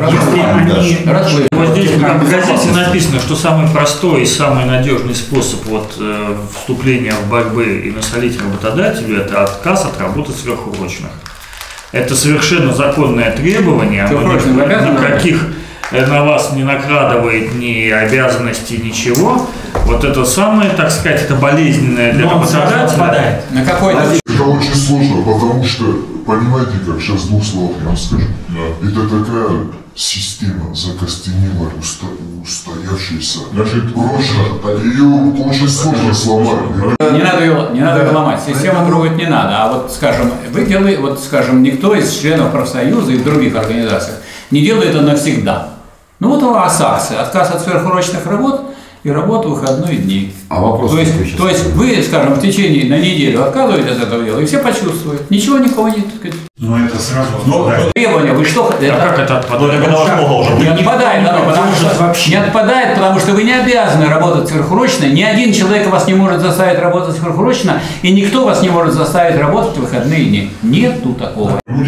S3: вот здесь в газете написано, что самый простой и самый надежный способ вступления в борьбы и насолить работодателю – это отказ от работы сверхурочных. Это совершенно законное требование, никаких на вас не накладывает ни обязанностей, ничего. Вот это самое, так сказать, это болезненное для работодателя.
S1: На какой-то...
S6: Это очень сложно, потому что, понимаете, как сейчас в двух словах я вам скажу, это такая система закостенелая, устоявшаяся. Значит, прошлое, ее очень сложно сломать.
S1: Не надо ее ломать, систему трогать не надо. А вот, скажем, вы делаете, вот, скажем, никто из членов профсоюза и в других организациях не делает это навсегда. Ну вот у вас акция, отказ от сверхурочных работ и работа в выходные дни.
S5: А вопрос
S1: то есть вы, скажем, в течение на неделю отказываетесь от этого дела, и все почувствуют. Ничего никого не...
S11: Но это сразу...
S1: Требования, вы что хотите?
S3: Как это отпадает?
S1: Не отпадает, не отпадает, потому что вы не обязаны работать сверхурочно, ни один человек вас не может заставить работать сверхурочно, и никто вас не может заставить работать в выходные дни. Нету такого.
S11: Люди,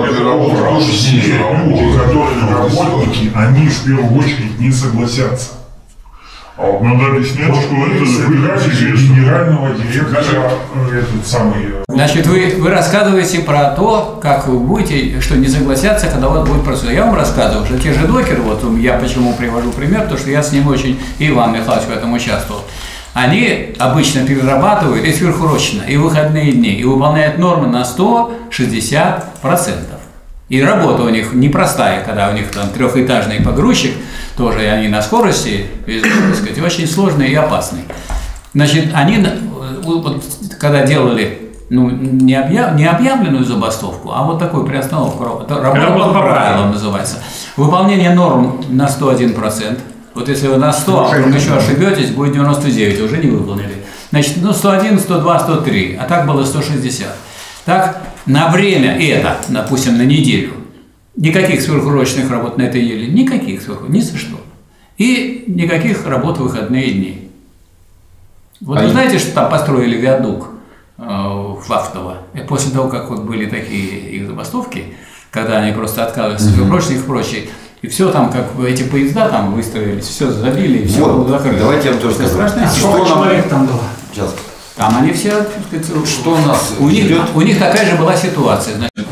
S11: которые работники, они в первую очередь не согласятся. Надо объяснять, что это прерогатива генерального директора, этот самый...
S1: Значит, вы рассказываете про то, как вы будете, что не согласятся, когда у вас будет происходить. Я вам рассказываю, что те же докеры, вот я почему привожу пример, потому что я с ним очень, и Иван Михайлович в этом участвовал. Они обычно перерабатывают и сверхурочно, и в выходные дни, и выполняют нормы на 160%. И работа у них непростая, когда у них там трехэтажный погрузчик, тоже и они на скорости, так сказать, очень сложный и опасный. Значит, они, вот, когда делали не объявленную забастовку, а вот такую приостановку, работа по правилам называется, выполнение норм на 101%. Вот если вы на 100, а вдруг еще ошибетесь, будет 99, уже не выполнили. Значит, 101, 102, 103, а так было 160. Так, на время это, допустим, на неделю, никаких сверхурочных работ на этой неделе, никаких сверхурочных, ни за что. И никаких работ в выходные дни. Вот вы знаете, что там построили виадук в Автово? И после того, как вот были такие их забастовки, когда они просто отказывались от сверхурочных и прочее, и все там, как эти поезда там выстроились, все забили, и все
S5: вот,
S1: закрыли.
S5: Давайте я вам тоже скажу.
S2: Сколько человек там было?
S5: Сейчас.
S1: Там они все, так сказать,
S5: что у нас
S1: у них такая же была ситуация.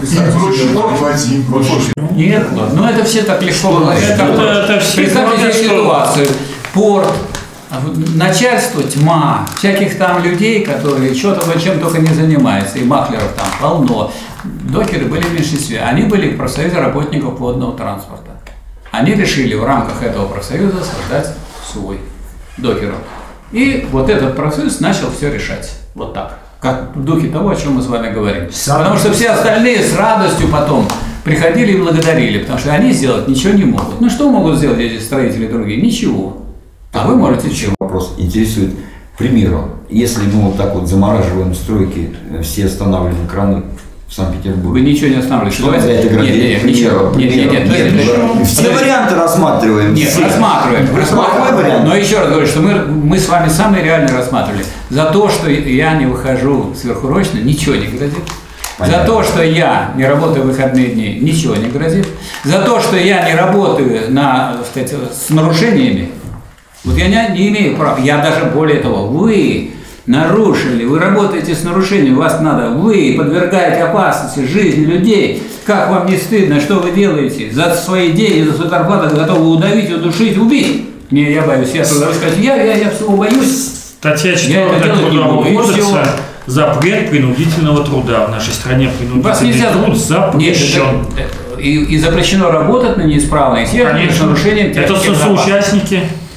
S1: Нет, ну это все так легко говорят. Представьте себе ситуацию. Порт, начальство, тьма, всяких там людей, которые что-то чем только не занимаются, и маклеров там полно. Докеры были в меньшинстве. Они были в профсоюзе работников водного транспорта. Они решили в рамках этого профсоюза создать свой докеров. И вот этот профсоюз начал все решать. Вот так. Как в духе того, о чем мы с вами говорим. Потому что все остальные с радостью потом приходили и благодарили, потому что они сделать ничего не могут. Ну что могут сделать эти строители другие? Ничего. А вы можете чего?
S5: Вопрос интересует. К примеру, если мы вот так вот замораживаем стройки, все останавливаем краны в Санкт-Петербурге.
S1: Вы ничего не останавливаете.
S5: Что за это
S1: нет, ничего. Нет.
S5: Все варианты рассматриваем.
S1: Нет, рассматриваем. Но еще раз говорю, что мы с вами самые реально рассматривали. За то, что я не выхожу сверхурочно, ничего не грозит. Понятно. За то, что я не работаю в выходные дни, ничего не грозит. За то, что я не работаю с нарушениями, вот я не имею права. Я даже более того, вы нарушили, вы работаете с нарушением, вас надо, вы подвергаете опасности жизни людей. Как вам не стыдно, что вы делаете? За свои деньги, за свою зарплату готовы удавить, удушить, убить. Не, я боюсь, я туда сказать, я всего боюсь.
S3: Статья 4 Трудового кодекса запрет принудительного труда. В нашей стране принудительный труд запрещен.
S1: И запрещено работать на неисправной технике с нарушением техники.
S3: Это соучастники.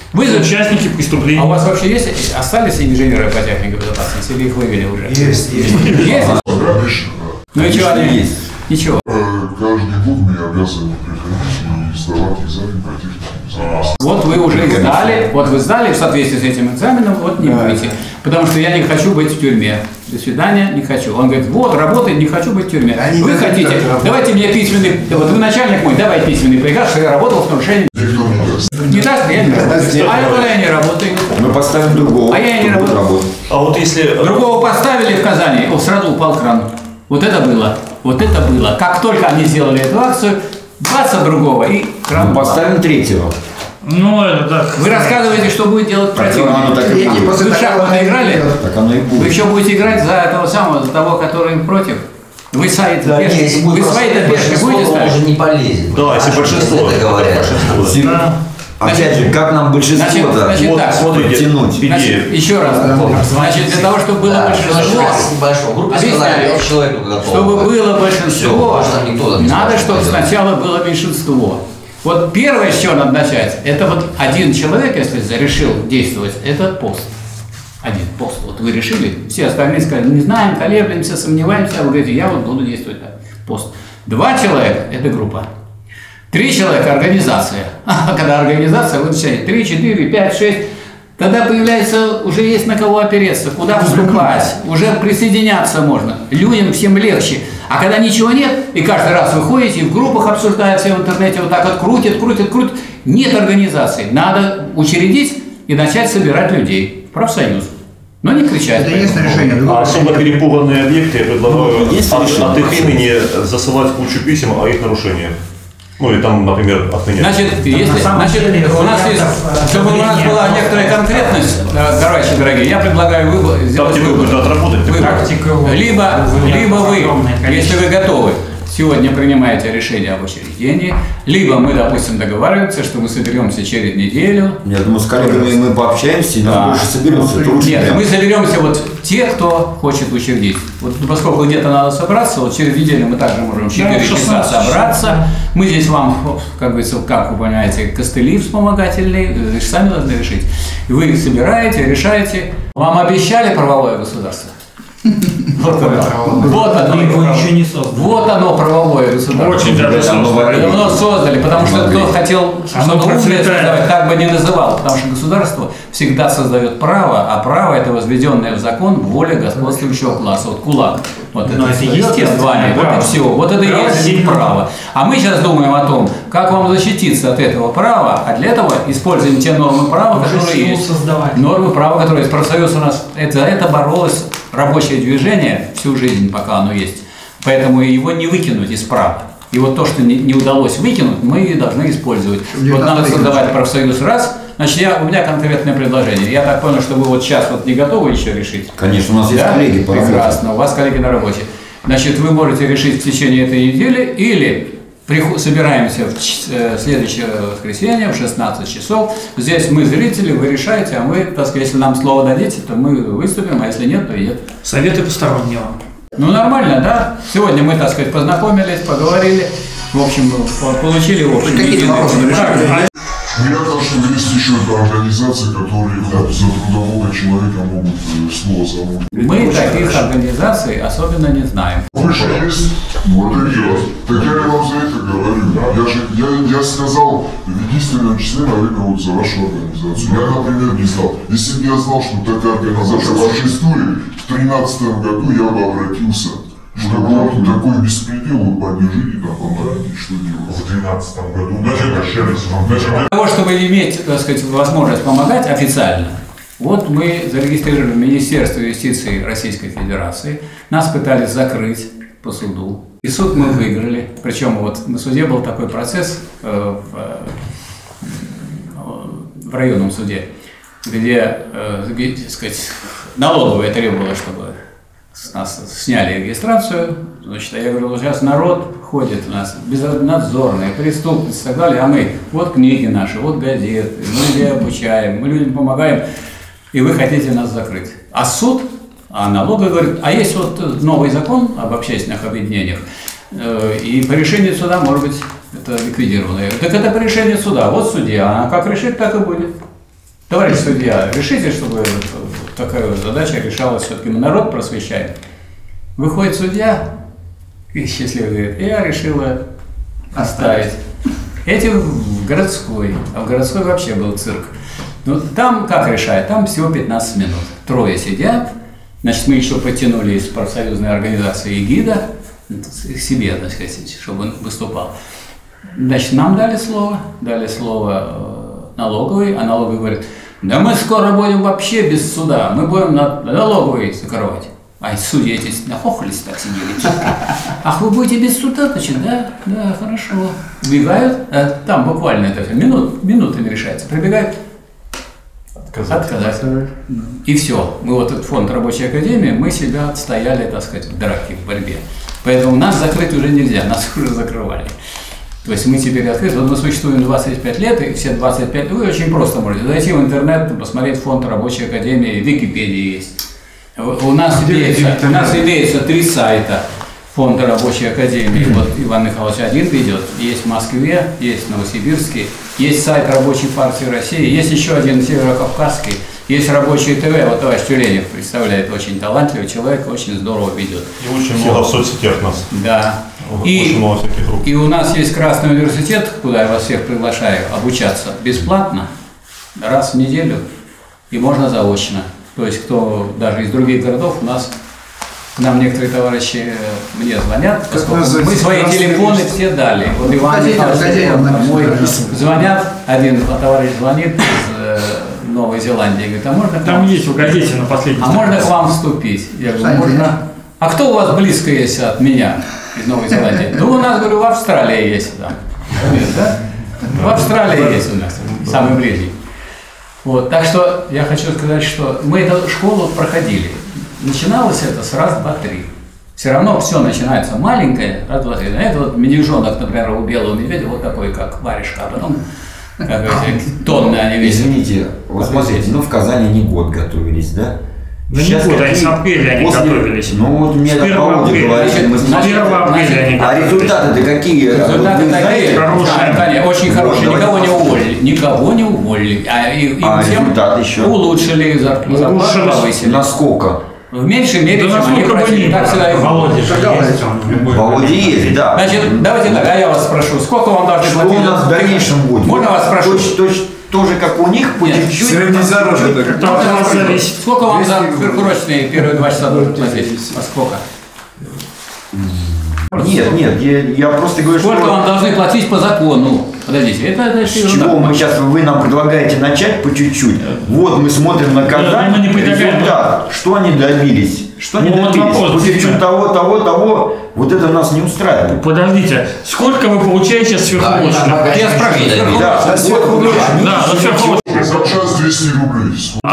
S3: Вы участники преступления.
S1: А у вас вообще есть, остались инженеры по технике безопасности или их вывели уже?
S6: Есть.
S1: Есть?
S6: Конечно,
S1: Ну и что они?
S5: есть.
S1: Ничего.
S6: Каждый год мы обязаны приходить и сдавать экзамен по технике безопасности.
S1: Вот вы уже сдали, вот вы сдали в соответствии с этим экзаменом, вот не будете. Потому что я не хочу быть в тюрьме. До свидания, не хочу. Он говорит, вот, работает, не хочу быть в тюрьме. Вы хотите, давайте мне письменный, вот вы начальник мой, давай письменный приказ, что я работал в нарушении.
S6: Никто не даст.
S1: Не даст, я не работаю. А когда я не работаю?
S5: Мы поставим другого.
S1: А я не работаю.
S7: А вот если...
S1: Другого поставили в Казани, сразу упал кран. Вот это было. Вот это было. Как только они сделали эту акцию, 20 другого и кран.
S5: Мы поставим третьего.
S3: Ну, это так.
S1: Вы рассказываете, что будет делать противник. Вы в шахматы играли?
S5: Так оно и будет.
S1: Вы еще будете играть за этого самого, за того, который против? Вы свои пешки будете ставить?
S8: Уже не полезет.
S7: Да, если большинство.
S8: Это говорят.
S5: Опять же, как нам большинство-то
S1: значит, так,
S7: смотрите,
S5: тянуть?
S1: Значит, еще раз. Значит, для того, чтобы было большинство, объясняю, чтобы было большинство, надо, чтобы сначала было меньшинство. Вот первое, с чего надо начать, это вот один человек, если решил действовать, это пост. Один пост. Вот вы решили, все остальные сказали, не знаем, колеблемся, сомневаемся, а вы говорите, я вот буду действовать так. Пост. 2 человека – это группа. 3 человека – организация. А когда организация, вы начинаете 3, 4, 5, 6, тогда появляется, уже есть на кого опереться, куда вступать, уже присоединяться можно. Людям всем легче. А когда ничего нет, и каждый раз вы ходите, и в группах обсуждаете, в интернете вот так вот крутят, нет организации. Надо учредить и начать собирать людей в профсоюз. Но не кричать.
S10: Это есть решение.
S7: А особо перепуганные объекты, я предлагаю от их имени засылать кучу писем о их нарушениях. Ну и там, например, отменять.
S1: Значит, у нас есть, чтобы у нас была некоторая конкретность, товарищи дорогие, я предлагаю сделать выбор. Либо вы, если вы готовы, сегодня принимаете решение об учреждении, либо мы, допустим, договариваемся, что мы соберемся через неделю.
S5: Я думаю, с коллегами мы пообщаемся, и нам больше соберемся.
S1: Нет, мы соберемся вот те, кто хочет учредить. Вот поскольку где-то надо собраться, вот через неделю мы также можем 4 часа собраться. Мы здесь вам, как говорится, как вы понимаете, костыли вспомогательные, вы же сами должны решить. И вы собираете, решаете. Вам обещали правовое государство? Вот оно правовое государство.
S3: Очень даже
S1: давно создали, потому что кто хотел что-то умное создавать, так бы не называл. Потому что государство всегда создает право, а право это возведенное в закон воля господствующего класса. Вот кулак. Вот это естественно. Вот и все. Вот это и есть право. А мы сейчас думаем о том, как вам защититься от этого права, а для этого используем те нормы права, которые есть. Нормы права, которые есть. Профсоюз у нас за это боролось рабочее движение всю жизнь, пока оно есть. Поэтому его не выкинуть из права. И вот то, что не удалось выкинуть, мы должны использовать. Вот надо создавать профсоюз раз. Значит, у меня конкретное предложение. Я так понял, что вы вот сейчас вот не готовы еще решить.
S5: Конечно, у нас есть коллеги по работе.
S1: Прекрасно, у вас коллеги на работе. Значит, вы можете решить в течение этой недели или собираемся в следующее воскресенье в 16 часов. Здесь мы зрители, вы решаете, а мы, так сказать, если нам слово дадите, то мы выступим, а если нет, то и нет.
S3: Советы постороннего.
S1: Ну, нормально, да? Сегодня мы, так сказать, познакомились, поговорили, в общем, получили общий.
S6: Я знал, что есть еще организации, которые за трудового человека могут слово замолвить.
S1: Мы таких организаций особенно не знаем.
S6: Выше есть? Вот и дело. Так я вам за это говорю. Я сказал в единственном числе, наверное, вот за вашу организацию. Я, например, не знал. Если бы я знал, что такая организация существует, в 2013 году я бы обратился. Что вот такой беспредел, вы поддержите, там, помогите, что делать. В 2012 году даже обращались.
S1: Для того, чтобы иметь, так сказать, возможность помогать официально, вот мы зарегистрировали в Министерстве юстиции Российской Федерации. Нас пытались закрыть по суду. И суд мы выиграли. Причем вот на суде был такой процесс в районном суде, где, так сказать, налоговая требовала, чтобы с нас сняли регистрацию. Значит, я говорю, сейчас народ ходит у нас, безнадзорные, преступность и так далее, а мы, вот книги наши, вот газеты, мы людей обучаем, мы людям помогаем, и вы хотите нас закрыть. А суд, налоговая говорит, а есть вот новый закон об общественных объединениях, и по решению суда, может быть, это ликвидировано. Так это по решению суда, вот судья, а как решит, так и будет. Товарищ судья, решите, чтобы такая задача решалась, все-таки мы народ просвещаем. Выходит судья и счастливый говорит, я решила оставить. Эти в городской, а в городской вообще был цирк. Ну, там как решает? Там всего 15 минут. Трое сидят, значит, мы еще подтянули из профсоюзной организации эгида, к себе, так сказать, чтобы он выступал. Значит, нам дали слово налоговый, а налоговый говорит, да мы скоро будем вообще без суда, мы будем налоговый закрывать. А судьи эти нахохлись, так сидели. Ах, вы будете без суда, значит, да? Да, хорошо. Убегают, там буквально это минутами решается, прибегают, отказать. И все. Мы вот этот фонд рабочей академии, мы себя отстояли, так сказать, в драке, в борьбе. Поэтому нас закрыть уже нельзя, нас уже закрывали. То есть мы теперь открыты. Вот мы существуем 25 лет, и все 25 вы очень просто можете зайти в интернет, посмотреть фонд рабочей академии, в Википедии есть. У нас имеется 3 сайта фонда рабочей академии. Вот Иван Михайлович один ведет, есть в Москве, есть в Новосибирске, есть сайт Рабочей партии России, есть еще один Северокавказский, есть Рабочий ТВ, вот товарищ Тюленев представляет, очень талантливый человек, очень здорово ведет.
S7: И очень много в соцсетях нас.
S1: Да.
S7: Очень много всяких рук.
S1: И у нас есть Красный университет, куда я вас всех приглашаю обучаться бесплатно, раз в неделю, и можно заочно. То есть, кто даже из других городов, нам некоторые товарищи мне звонят, мы свои телефоны все дали. Вот Иван Михайлович мой звонят, один товарищ звонит из Новой Зеландии, говорит, а можно
S3: там есть в газете на последнем.
S1: А можно к вам вступить? Я говорю, можно. А кто у вас близко есть от меня из Новой Зеландии? Ну, у нас, говорю, в Австралии есть там. Да? В Австралии есть у нас, самый ближний. Вот, так что я хочу сказать, что мы эту школу проходили. Начиналось это с раз, два, три. Все равно все начинается маленькое, раз, два, три. Это вот медвежонок, например, у белого медведя, вот такой, как варежка, а потом тонны они весят.
S5: Извините, вот смотрите, в Казани не год готовились, да?
S3: Ну не год, они с апреля они готовились.
S5: Ну вот мне так Володя говорит, мы с 1 апреля они готовились. А результаты-то какие?
S1: Результаты такие, очень хорошие, никого не уволили. Никого не уволили.
S5: А результаты еще?
S1: Улучшили зарплату, повысили.
S5: Насколько?
S1: В меньшей мере, чем они просили. Так всегда и
S7: Володя
S5: есть, да.
S1: Значит, давайте так, а я вас спрошу, сколько вам должны платить?
S5: Что у нас в дальнейшем будет?
S1: Можно вас спрошу?
S5: Тоже как у них, по чуть-чуть.
S1: Сколько вам за сверхурочные первые 2 часа должны платить? А сколько?
S5: Нет, я просто говорю,
S1: сколько вам должны платить по закону? Подождите, это
S5: с чего мы сейчас, вы нам предлагаете начать по чуть-чуть? Вот мы смотрим на Казань, результат, что они добились? Что они добились? По чуть-чуть того, вот это нас не устраивает.
S3: Подождите, сколько вы получаете сверхурочных?
S1: Я спрашиваю,
S5: да,
S6: сверхурочных. За час 200 рублей.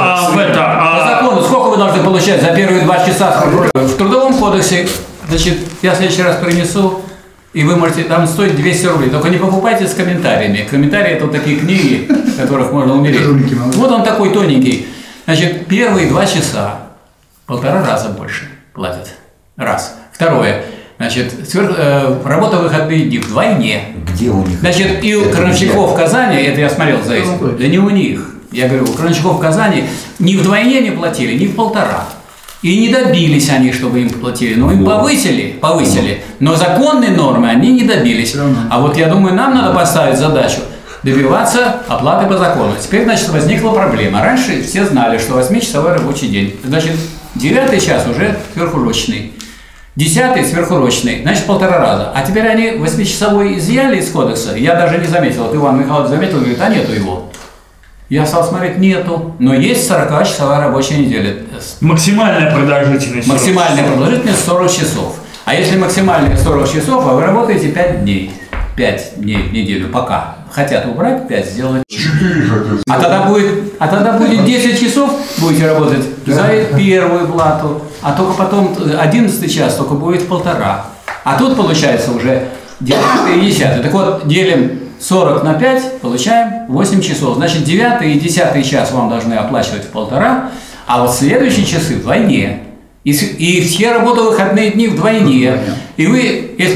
S1: По закону, сколько вы должны получать за первые 2 часа? В Трудовом кодексе, значит, я в следующий раз принесу, и вы можете, там стоит 200 рублей. Только не покупайте с комментариями. Комментарии – это вот такие книги, в которых можно умереть. Вот он такой тоненький. Значит, первые 2 часа 1,5 раза больше платят. Раз. Второе. Значит, работа в выходные дни вдвойне.
S5: Где у них?
S1: Значит, и у крановщиков в Казани, это я смотрел за этим, да не у них. Я говорю, у крановщиков в Казани ни вдвойне не платили, ни в 1,5. И не добились они, чтобы им платили. Но им повысили. Но законные нормы они не добились. А вот я думаю, нам надо поставить задачу добиваться оплаты по закону. Теперь, значит, возникла проблема. Раньше все знали, что 8-часовой рабочий день. Значит, 9 час уже сверхурочный. 10-й сверхурочный, значит, 1,5 раза. А теперь они 8-часовой изъяли из кодекса. Я даже не заметил. Вот Иван Михайлович заметил, говорит, а нету его. Я стал смотреть, нету. Но есть 40-часовая рабочая неделя.
S3: Максимальная продолжительность.
S1: Максимальная продолжительность 40 часов. А если максимальная 40 часов, а вы работаете 5 дней. 5 дней в неделю пока. Хотят убрать, 5 сделать.
S6: 4 хотят.
S1: А тогда будет 10 часов, будете работать за первую плату. А только потом 11 час только будет 1,5. А тут получается уже 9 и 10. Так вот, делим 40 на 5, получаем 8 часов. Значит, 9 и 10 час вам должны оплачивать в 1,5, а вот следующие часы вдвойне. И все работы в выходные дни вдвойне. И вы, если вы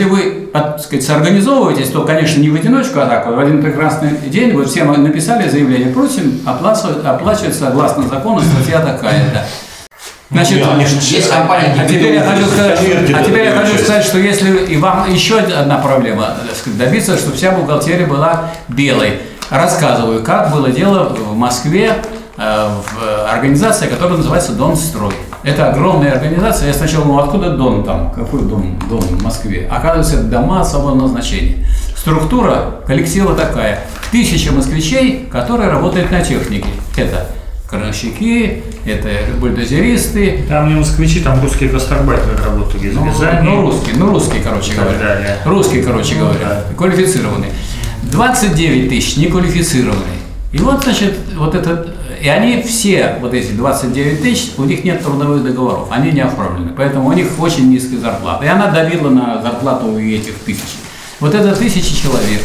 S1: так сказать, соорганизовываетесь, то, конечно, не в одиночку, а так вот в один прекрасный день вы все написали заявление, просим оплачивать согласно закону статья такая-то. Значит, а теперь я хочу сказать, что если и вам еще одна проблема, так сказать, добиться, чтобы вся бухгалтерия была белой. Рассказываю, как было дело в Москве в организации, которая называется Донстрой. Это огромная организация. Я сначала думал, откуда Дон там, какой дом в Москве? Оказывается, это дома особого назначения. Структура коллектива такая: 1000 москвичей, которые работают на технике. Это крановщики, это бульдозеристы.
S3: Там не москвичи, там русские гастарбайтеры работали из Рязани.
S1: Русские, короче говоря. Русские, короче говоря, квалифицированные. 29 тысяч неквалифицированные. И вот, значит, вот этот, и они все, вот эти 29 тысяч, у них нет трудовых договоров, они не оформлены, поэтому у них очень низкая зарплата. И она давила на зарплату этих 1000. Вот это 1000 человек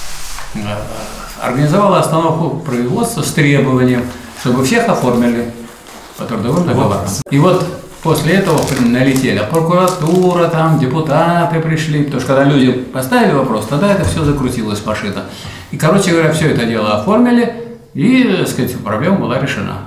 S1: организовала остановку производства с требованием, чтобы всех оформили по трудовым договорам. И вот после этого налетели прокуратура, там депутаты пришли, потому что когда люди поставили вопрос, тогда это все закрутилось, пошито. И, короче говоря, все это дело оформили, и, так сказать, проблема была решена.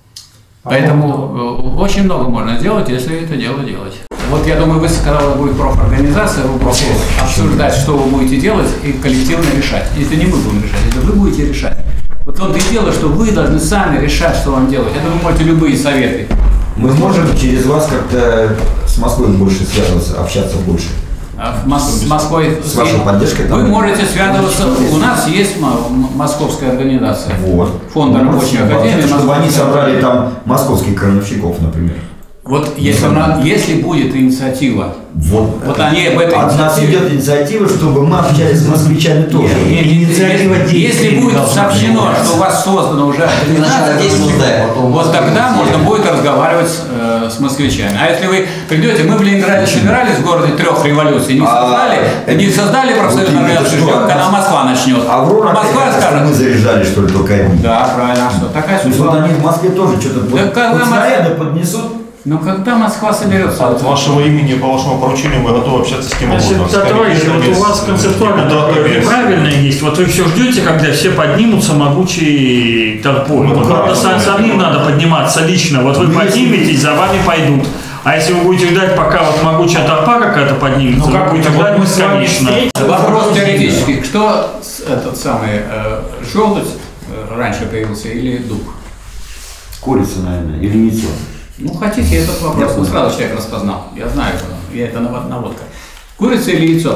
S1: Поэтому очень много можно сделать, если это дело делать. Вот я думаю, вы, когда у вас будет профорганизация, вы будете обсуждать, что вы будете делать, и коллективно решать. Это не мы будем решать, это вы будете решать. Вот то и дело, что вы должны сами решать, что вам делать. Это вы можете любые советы.
S5: Мы можем через вас как-то с Москвой больше связываться, общаться больше.
S1: С Москвой.
S5: С вашей поддержкой.
S1: Вы можете связываться. У нас есть московская организация.
S5: Вот.
S1: Фонд рабочей академии.
S5: Чтобы они собрали там московских крановщиков, например.
S1: Вот если будет инициатива,
S5: вот
S1: они об этом.
S5: От нас идет инициатива, чтобы мы общались с москвичами тоже.
S1: Если будет сообщено, что у вас создана уже организация, вот тогда можно будет разговаривать с москвичами. А если вы придете, мы в Ленинграде собирались в городе 3 революций, не создали профсоюзную организацию, когда Москва начнет.
S5: Аврора,
S1: Москва скажет.
S5: Мы заряжали, что ли, только одни.
S1: Да, правильно. Что такая
S5: судьба. Вот они в Москве тоже что-то снаряды поднесут.
S1: Но когда Москва соберется?
S7: От вашего имени, по вашему поручению, мы готовы общаться с кем угодно.
S3: Товарищи, вот у вас концептуально правильно есть. Вот вы все ждете, когда все поднимутся могучие толпой. Вот надо самим надо подниматься лично. Вот вы подниметесь, за вами пойдут. А если вы будете ждать, пока вот могучая толпа какая-то поднимется, вы будете ждать бесконечно.
S1: Вопрос теоретический. Кто этот самый желудь раньше появился или дуб?
S5: Курица, наверное, или яйцо.
S1: Ну, хотите, этот вопрос сразу человек распознал. Я знаю, это наводка. Курица или яйцо?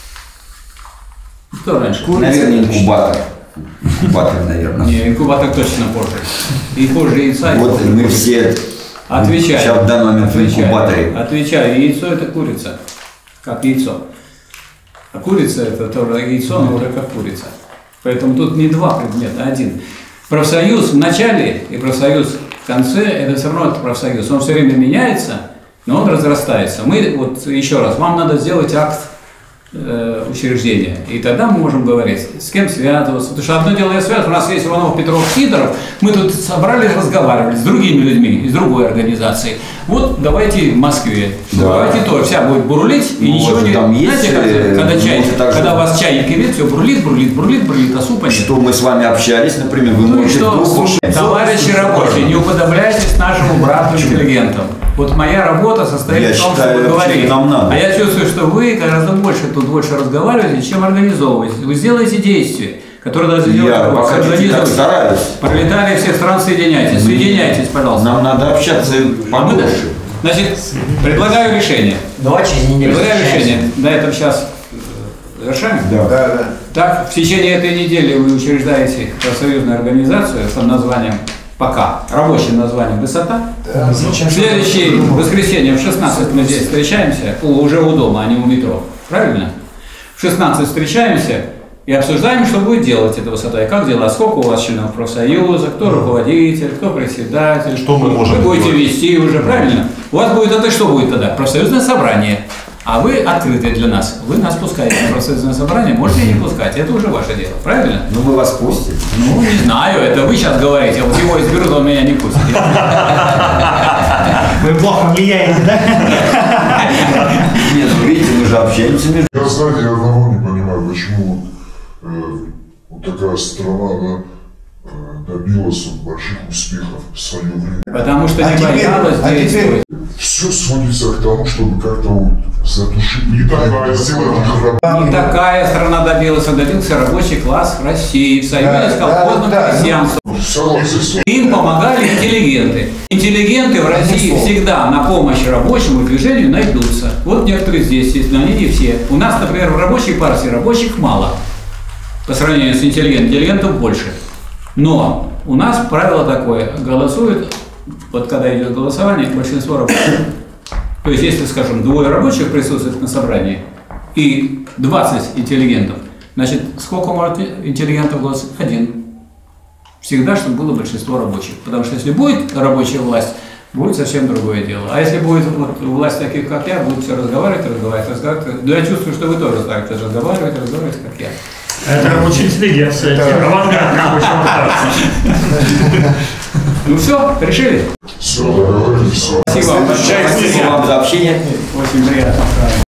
S1: Кто раньше?
S5: Курица, наверное, инкубатор. Инкубатор, наверное.
S1: Не, инкубатор точно позже. И позже яйца.
S5: Вот и мы все сейчас в данный момент в инкубаторе.
S1: Отвечаю, яйцо это курица. Как яйцо. А курица это тоже яйцо, но уже как курица. Поэтому тут не два предмета, а один. Профсоюз в начале и профсоюз в конце, это все равно профсоюз. Он все время меняется, но он разрастается. Мы, вот еще раз, вам надо сделать акт учреждения. И тогда мы можем говорить, с кем связываться. Потому что одно дело я связываюсь, у нас есть Иванов, Петров, Сидоров. Мы тут собрались, разговаривали с другими людьми из другой организации. Вот давайте в Москве. Да. Давайте тоже. Вся будет бурлить и ничего не...
S5: Там
S1: знаете, когда у вас чайник кипит, все бурлит, а супа нет.
S5: Что мы с вами общались, например, вы можете...
S1: Товарищи рабочие, не уподобляйтесь нашему брату интеллигентам. Вот моя работа состоит в том, чтобы говорить. А я чувствую, что вы гораздо больше тут больше разговариваете, чем организовываете. Вы сделаете действия, которые должны делать
S5: организовывать.
S1: Пролетарии всех стран, соединяйтесь, пожалуйста.
S5: Нам надо общаться подольше.
S1: Значит, предлагаю решение.
S2: Давай через неделю.
S1: Предлагаю решение. На этом сейчас завершаем?
S5: Да.
S1: Так, в течение этой недели вы учреждаете профсоюзную организацию под названием пока рабочим названием «Высота». В следующее воскресенье в 16 мы здесь встречаемся, уже у дома, а не у метро. Правильно? В 16 встречаемся и обсуждаем, что будет делать эта «Высота» и как дела. Сколько у вас членов профсоюза, кто руководитель, кто председатель.
S7: Что мы можем
S1: Вы будете вести уже, правильно? У вас будет это что будет тогда? Профсоюзное собрание. А вы открыты для нас. Вы нас пускаете на профсоюзное собрание, можете не пускать. Это уже ваше дело, правильно?
S5: Ну, мы вас пустим.
S1: Ну, не знаю, это вы сейчас говорите. Вот его изберут, он меня не пустит.
S10: Вы плохо влияете, да?
S5: Нет, видите, мы же же общаемся между.
S6: Я, знаете, я одного не понимаю, почему вот такая страна, да, добилась больших успехов в свое время.
S1: Потому что не боялась действовать.
S6: Все сводится к тому, чтобы как-то вот затушить. Не
S1: такая страна добилась, добился рабочий класс в России, в союзе с колхозным крестьянством. Им помогали интеллигенты. Интеллигенты в России всегда на помощь рабочему движению найдутся. Вот некоторые здесь есть, но они не все. У нас, например, в рабочей партии рабочих мало. По сравнению с интеллигентов больше. Но у нас правило такое, голосуют, вот когда идет голосование, большинство рабочих. То есть, если, скажем, 2 рабочих присутствуют на собрании и 20 интеллигентов, значит, сколько может интеллигентов голосовать? 1. Всегда, чтобы было большинство рабочих. Потому что если будет рабочая власть, будет совсем другое дело. А если будет вот, власть таких, как я, будут все разговаривать. Да я чувствую, что вы тоже станете разговаривать, как я.
S3: Это рабочая интеллигенция, авангард рабочего класса.
S1: Ну все, решили?
S6: Все, договорились.
S1: Спасибо вам большое.
S5: Спасибо вам за общение.
S1: Очень приятно.